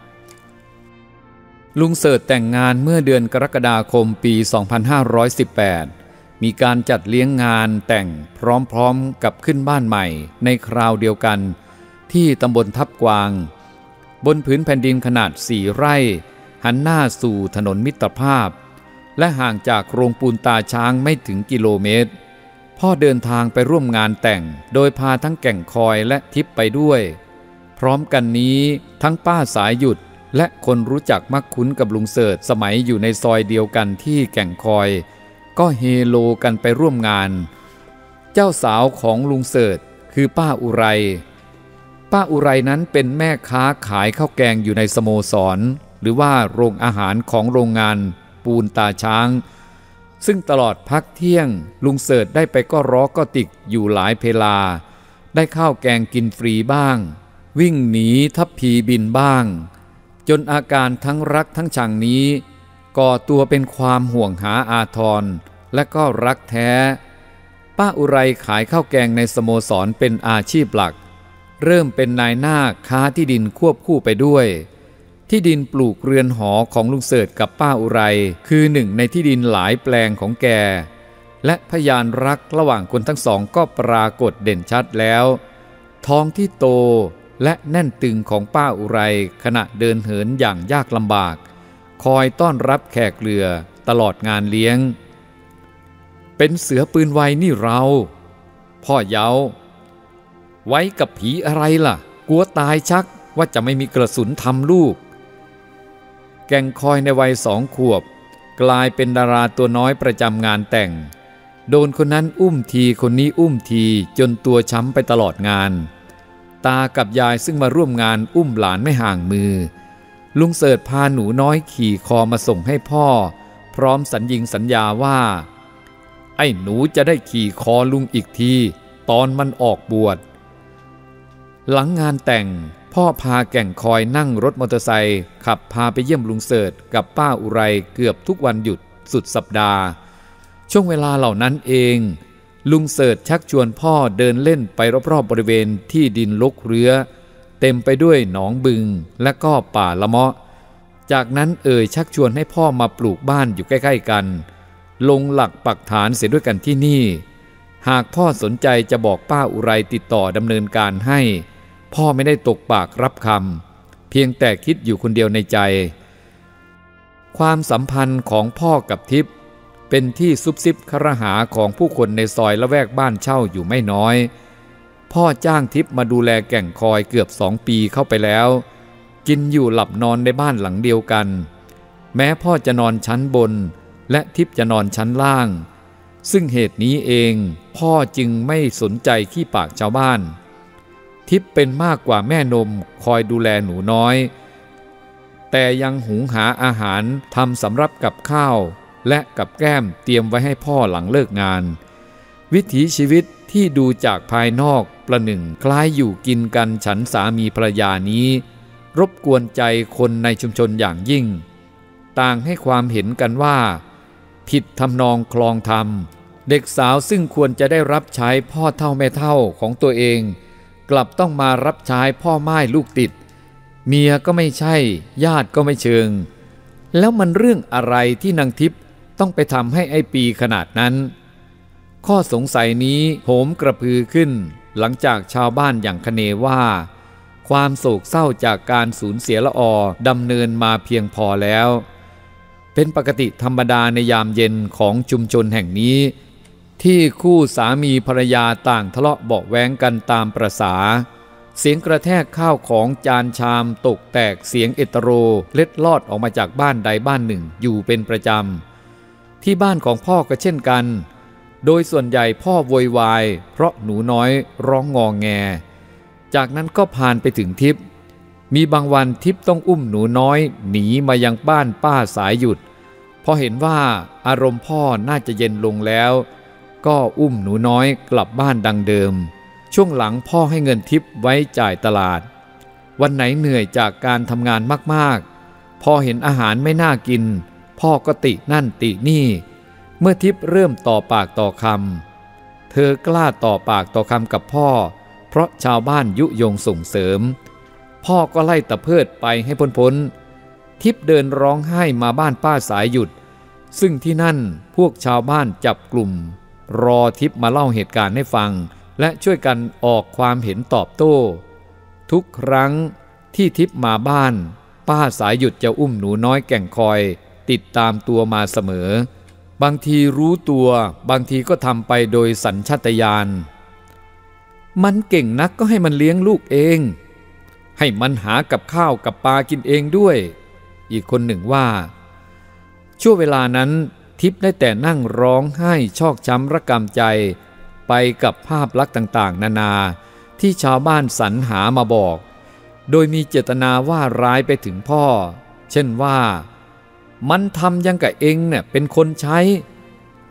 ลุงเสิร์ชแต่งงานเมื่อเดือนกรกฎาคมปี 2518 มีการจัดเลี้ยงงานแต่งพร้อมๆกับขึ้นบ้านใหม่ในคราวเดียวกันที่ตำบลทับกวางบนผืนแผ่นดินขนาด4 ไร่หันหน้าสู่ถนนมิตรภาพและห่างจากโรงปูนตาช้างไม่ถึงกิโลเมตรพ่อเดินทางไปร่วมงานแต่งโดยพาทั้งแก่งคอยและทิพย์ไปด้วยพร้อมกันนี้ทั้งป้าสายหยุดและคนรู้จักมักคุ้นกับลุงเสิร์ชสมัยอยู่ในซอยเดียวกันที่แก่งคอยก็เฮโลกันไปร่วมงานเจ้าสาวของลุงเสิร์ชคือป้าอุไรนั้นเป็นแม่ค้าขายข้าวแกงอยู่ในสโมสรหรือว่าโรงอาหารของโรงงานปูนตาช้างซึ่งตลอดพักเที่ยงลุงเสิร์ชได้ไปก็ร้อก็ติกอยู่หลายเพลาได้ข้าวแกงกินฟรีบ้างวิ่งหนีทัพพีบินบ้างจนอาการทั้งรักทั้งชังนี้ก่อตัวเป็นความห่วงหาอาทรและก็รักแท้ป้าอุไรขายข้าวแกงในสโมสรเป็นอาชีพหลักเริ่มเป็นนายหน้าค้าที่ดินควบคู่ไปด้วยที่ดินปลูกเรือนหอของลุงเสิร์ชกับป้าอุไรคือหนึ่งในที่ดินหลายแปลงของแกและพยานรักระหว่างคนทั้งสองก็ปรากฏเด่นชัดแล้วท้องที่โตและแน่นตึงของป้าอุไรขณะเดินเหินอย่างยากลำบากคอยต้อนรับแขกเรือตลอดงานเลี้ยงเป็นเสือปืนไวนี่เราพ่อเย้าไว้กับผีอะไรล่ะกลัวตายชักว่าจะไม่มีกระสุนทำลูกแก่งคอยในวัย2 ขวบกลายเป็นดาราตัวน้อยประจำงานแต่งโดนคนนั้นอุ้มทีคนนี้อุ้มทีจนตัวช้ำไปตลอดงานตากับยายซึ่งมาร่วมงานอุ้มหลานไม่ห่างมือลุงเสิร์ชพาหนูน้อยขี่คอมาส่งให้พ่อพร้อมสัญญาว่าไอ้หนูจะได้ขี่คอลุงอีกทีตอนมันออกบวชหลังงานแต่งพ่อพาแก่งคอยนั่งรถมอเตอร์ไซค์ขับพาไปเยี่ยมลุงเสิร์ชกับป้าอุไรเกือบทุกวันหยุดสุดสัปดาห์ช่วงเวลาเหล่านั้นเองลุงเสิร์ชชักชวนพ่อเดินเล่นไปรอบๆบริเวณที่ดินรกเรื้อเต็มไปด้วยหนองบึงและก็ป่าละเมาะจากนั้นชักชวนให้พ่อมาปลูกบ้านอยู่ใกล้ๆกันลงหลักปักฐานเสียด้วยกันที่นี่หากพ่อสนใจจะบอกป้าอุไรติดต่อดำเนินการให้พ่อไม่ได้ตกปากรับคำเพียงแต่คิดอยู่คนเดียวในใจความสัมพันธ์ของพ่อกับทิพย์เป็นที่ซุบซิบครหาของผู้คนในซอยละแวกบ้านเช่าอยู่ไม่น้อยพ่อจ้างทิพย์มาดูแลแก่งคอยเกือบ2 ปีเข้าไปแล้วกินอยู่หลับนอนในบ้านหลังเดียวกันแม้พ่อจะนอนชั้นบนและทิพย์จะนอนชั้นล่างซึ่งเหตุนี้เองพ่อจึงไม่สนใจขี้ปากชาวบ้านทิพย์เป็นมากกว่าแม่นมคอยดูแลหนูน้อยแต่ยังหุงหาอาหารทำสำรับกับข้าวและกับแก้มเตรียมไว้ให้พ่อหลังเลิกงานวิถีชีวิตที่ดูจากภายนอกประหนึ่งคล้ายอยู่กินกันฉันสามีภรรยานี้รบกวนใจคนในชุมชนอย่างยิ่งต่างให้ความเห็นกันว่าผิดทำนองคลองธรรมเด็กสาวซึ่งควรจะได้รับใช้พ่อเฒ่าแม่เฒ่าของตัวเองกลับต้องมารับใช้พ่อม่ายลูกติดเมียก็ไม่ใช่ญาติก็ไม่เชิงแล้วมันเรื่องอะไรที่นางทิพย์ต้องไปทำให้ไอ้ปีขนาดนั้นข้อสงสัยนี้โหมกระพือขึ้นหลังจากชาวบ้านอย่างคเนว่าความโศกเศร้าจากการสูญเสียละออดำเนินมาเพียงพอแล้วเป็นปกติธรรมดาในยามเย็นของชุมชนแห่งนี้ที่คู่สามีภรรยาต่างทะเลาะเบาะแว้งกันตามประสาเสียงกระแทกข้าวของจานชามตกแตกเสียงเอตโรเล็ดลอดออกมาจากบ้านใดบ้านหนึ่งอยู่เป็นประจำที่บ้านของพ่อก็เช่นกันโดยส่วนใหญ่พ่อโวยวายเพราะหนูน้อยร้องงอแงจากนั้นก็ผ่านไปถึงทิพย์มีบางวันทิพย์ต้องอุ้มหนูน้อยหนีมายังบ้านป้าสายหยุดพอเห็นว่าอารมณ์พ่อน่าจะเย็นลงแล้วก็อุ้มหนูน้อยกลับบ้านดังเดิมช่วงหลังพ่อให้เงินทิพย์ไว้จ่ายตลาดวันไหนเหนื่อยจากการทำงานมากๆพอเห็นอาหารไม่น่ากินพ่อก็ตินั่นตินี่เมื่อทิพย์เริ่มต่อปากต่อคำเธอกล้าต่อปากต่อคำกับพ่อเพราะชาวบ้านยุยงส่งเสริมพ่อก็ไล่ตะเพิดไปให้พ้นทิพย์เดินร้องไห้มาบ้านป้าสายหยุดซึ่งที่นั่นพวกชาวบ้านจับกลุ่มรอทิพย์มาเล่าเหตุการณ์ให้ฟังและช่วยกันออกความเห็นตอบโต้ทุกครั้งที่ทิพย์มาบ้านป้าสายหยุดจะอุ้มหนูน้อยแก่งคอยติดตามตัวมาเสมอบางทีรู้ตัวบางทีก็ทำไปโดยสัญชาตญาณมันเก่งนักก็ให้มันเลี้ยงลูกเองให้มันหากับข้าวกับปลากินเองด้วยอีกคนหนึ่งว่าช่วงเวลานั้นทิพย์ได้แต่นั่งร้องไห้ชอกช้ำระกำใจไปกับภาพลักษณ์ต่างๆนานาที่ชาวบ้านสรรหามาบอกโดยมีเจตนาว่าร้ายไปถึงพ่อเช่นว่ามันทำยังกับเองเนี่ยเป็นคนใช้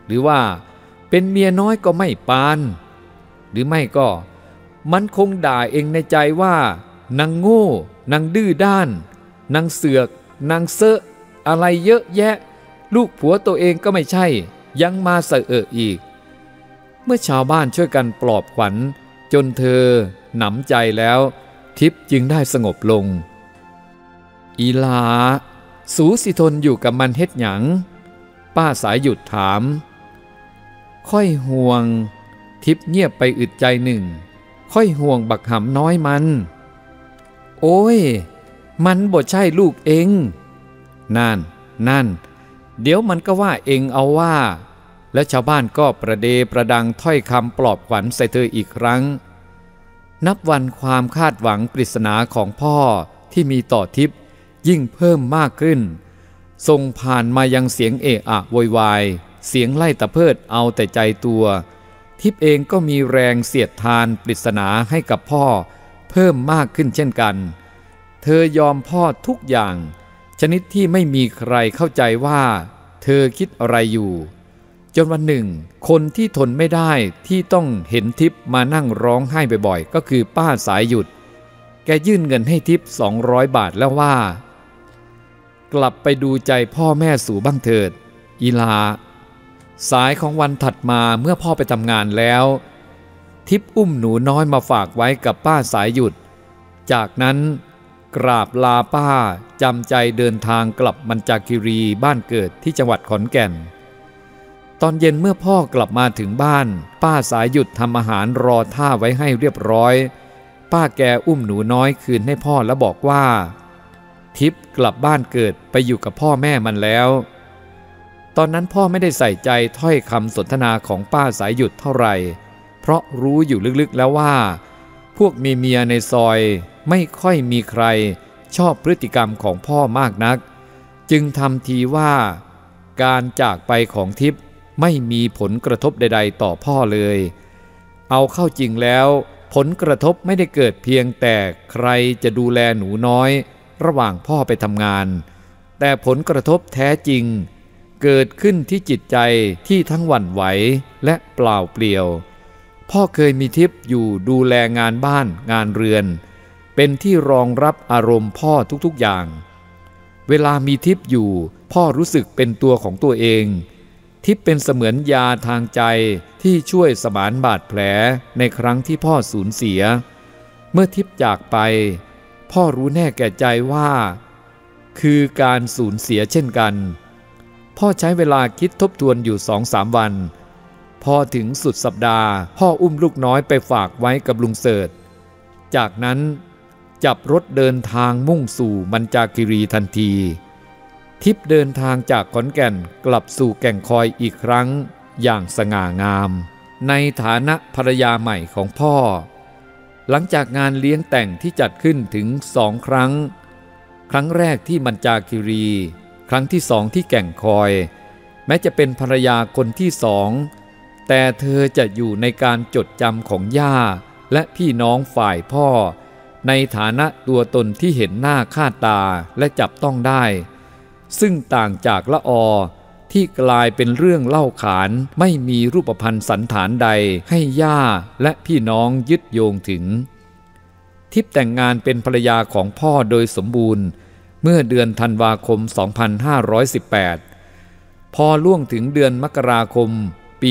หรือว่าเป็นเมียน้อยก็ไม่ปานหรือไม่ก็มันคงด่าเองในใจว่านางโง่นางดื้อด้านนางเสือกนางเซอะอะไรเยอะแยะลูกผัวตัวเองก็ไม่ใช่ยังมาเสอะอีกเมื่อชาวบ้านช่วยกันปลอบขวัญจนเธอหนำใจแล้วทิพย์จึงได้สงบลงอีหลาสูสิทนอยู่กับมันเฮ็ดหยังป้าสายหยุดถามค่อยห่วงทิพย์เงียบไปอึดใจหนึ่งค่อยห่วงบักหำน้อยมันโอ้ยมันบ่ใช่ลูกเองนั่นเดี๋ยวมันก็ว่าเองเอาว่าและชาวบ้านก็ประเดประดังถ้อยคำปลอบขวัญใส่เธออีกครั้งนับวันความคาดหวังปริศนาของพ่อที่มีต่อทิพย์ยิ่งเพิ่มมากขึ้นส่งผ่านมายังเสียงเอะอะโวยวายเสียงไล่ตะเพิดเอาแต่ใจตัวทิพย์เองก็มีแรงเสียดทานปริศนาให้กับพ่อเพิ่มมากขึ้นเช่นกันเธอยอมพ่อทุกอย่างชนิดที่ไม่มีใครเข้าใจว่าเธอคิดอะไรอยู่จนวันหนึ่งคนที่ทนไม่ได้ที่ต้องเห็นทิพย์มานั่งร้องไห้บ่อยๆก็คือป้าสายหยุดแกยื่นเงินให้ทิพย์200 บาทแล้วว่ากลับไปดูใจพ่อแม่สู่บ้างเถิดอีลาสายของวันถัดมาเมื่อพ่อไปทำงานแล้วทิพย์อุ้มหนูน้อยมาฝากไว้กับป้าสายหยุดจากนั้นกราบลาป้าจำใจเดินทางกลับมัญจาคีรีบ้านเกิดที่จังหวัดขอนแก่นตอนเย็นเมื่อพ่อกลับมาถึงบ้านป้าสายหยุดทำอาหารรอท่าไว้ให้เรียบร้อยป้าแกอุ้มหนูน้อยคืนให้พ่อแล้วบอกว่าทิพย์กลับบ้านเกิดไปอยู่กับพ่อแม่มันแล้วตอนนั้นพ่อไม่ได้ใส่ใจถ้อยคำสนทนาของป้าสายหยุดเท่าไหร่เพราะรู้อยู่ลึกๆแล้วว่าพวกเมียในซอยไม่ค่อยมีใครชอบพฤติกรรมของพ่อมากนักจึงทำทีว่าการจากไปของทิพย์ไม่มีผลกระทบใดๆต่อพ่อเลยเอาเข้าจริงแล้วผลกระทบไม่ได้เกิดเพียงแต่ใครจะดูแลหนูน้อยระหว่างพ่อไปทำงานแต่ผลกระทบแท้จริงเกิดขึ้นที่จิตใจที่ทั้งหวั่นไหวและเปล่าเปลี่ยวพ่อเคยมีทิพย์อยู่ดูแลงานบ้านงานเรือนเป็นที่รองรับอารมณ์พ่อทุกๆอย่างเวลามีทิพย์อยู่พ่อรู้สึกเป็นตัวของตัวเองทิพย์เป็นเสมือนยาทางใจที่ช่วยสมานบาดแผลในครั้งที่พ่อสูญเสียเมื่อทิพย์จากไปพ่อรู้แน่แก่ใจว่าคือการสูญเสียเช่นกันพ่อใช้เวลาคิดทบทวนอยู่2-3 วันพอถึงสุดสัปดาห์พ่ออุ้มลูกน้อยไปฝากไว้กับลุงเสิร์ชจากนั้นจับรถเดินทางมุ่งสู่มัญจาคีรีทันทีทิพย์เดินทางจากขอนแก่นกลับสู่แก่งคอยอีกครั้งอย่างสง่างามในฐานะภรรยาใหม่ของพ่อหลังจากงานเลี้ยงแต่งที่จัดขึ้นถึง2 ครั้งครั้งแรกที่มัญจาคีรีครั้งที่2ที่แก่งคอยแม้จะเป็นภรรยาคนที่2แต่เธอจะอยู่ในการจดจำของย่าและพี่น้องฝ่ายพ่อในฐานะตัวตนที่เห็นหน้าค่าตาและจับต้องได้ซึ่งต่างจากละออที่กลายเป็นเรื่องเล่าขานไม่มีรูปพรรณสันฐานใดให้ย่าและพี่น้องยึดโยงถึงทิพย์แต่งงานเป็นภรรยาของพ่อโดยสมบูรณ์เมื่อเดือนธันวาคม 2518 พอล่วงถึงเดือนมกราคมปี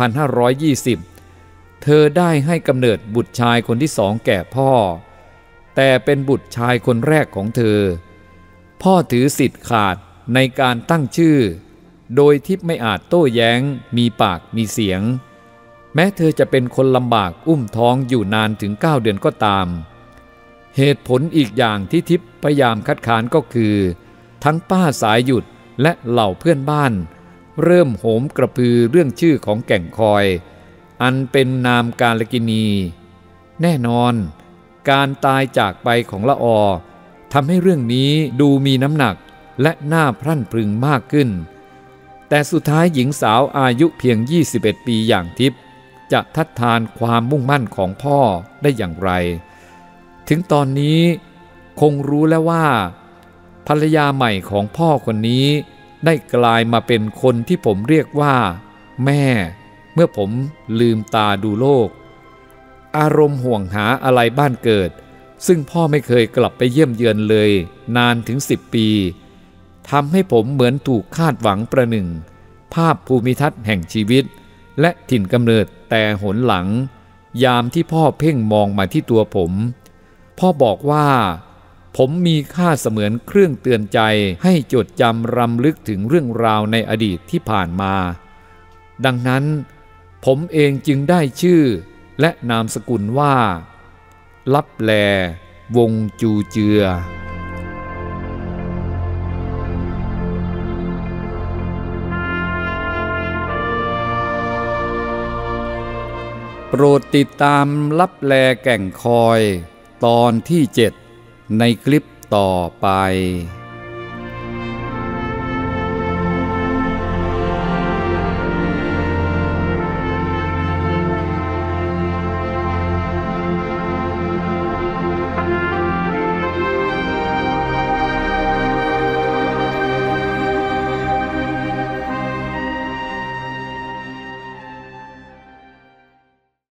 2520 เธอได้ให้กำเนิดบุตรชายคนที่2แก่พ่อแต่เป็นบุตรชายคนแรกของเธอพ่อถือสิทธิ์ขาดในการตั้งชื่อโดยทิพย์ไม่อาจโต้แย้งมีปากมีเสียงแม้เธอจะเป็นคนลำบากอุ้มท้องอยู่นานถึง9 เดือนก็ตามเหตุผลอีกอย่างที่ทิพย์พยายามคัดค้านก็คือทั้งป้าสายหยุดและเหล่าเพื่อนบ้านเริ่มโหมกระพือเรื่องชื่อของแก่งคอยอันเป็นนามกาลกิณีแน่นอนการตายจากไปของละออทำให้เรื่องนี้ดูมีน้ำหนักและน่าพรั่นพรึงมากขึ้นแต่สุดท้ายหญิงสาวอายุเพียง21 ปีอย่างทิพย์จะทัดทานความมุ่งมั่นของพ่อได้อย่างไรถึงตอนนี้คงรู้แล้วว่าภรรยาใหม่ของพ่อคนนี้ได้กลายมาเป็นคนที่ผมเรียกว่าแม่เมื่อผมลืมตาดูโลกอารมณ์ห่วงหาอะไรบ้านเกิดซึ่งพ่อไม่เคยกลับไปเยี่ยมเยือนเลยนานถึง10 ปีทำให้ผมเหมือนถูกคาดหวังประหนึ่งภาพภูมิทัศน์แห่งชีวิตและถิ่นกำเนิดแต่หนหลังยามที่พ่อเพ่งมองมาที่ตัวผมพ่อบอกว่าผมมีค่าเสมือนเครื่องเตือนใจให้จดจำรำลึกถึงเรื่องราวในอดีตที่ผ่านมาดังนั้นผมเองจึงได้ชื่อและนามสกุลว่าลับแลวงจูเจือโปรดติดตามลับแลแก่งคอยตอนที่ 7ในคลิปต่อไป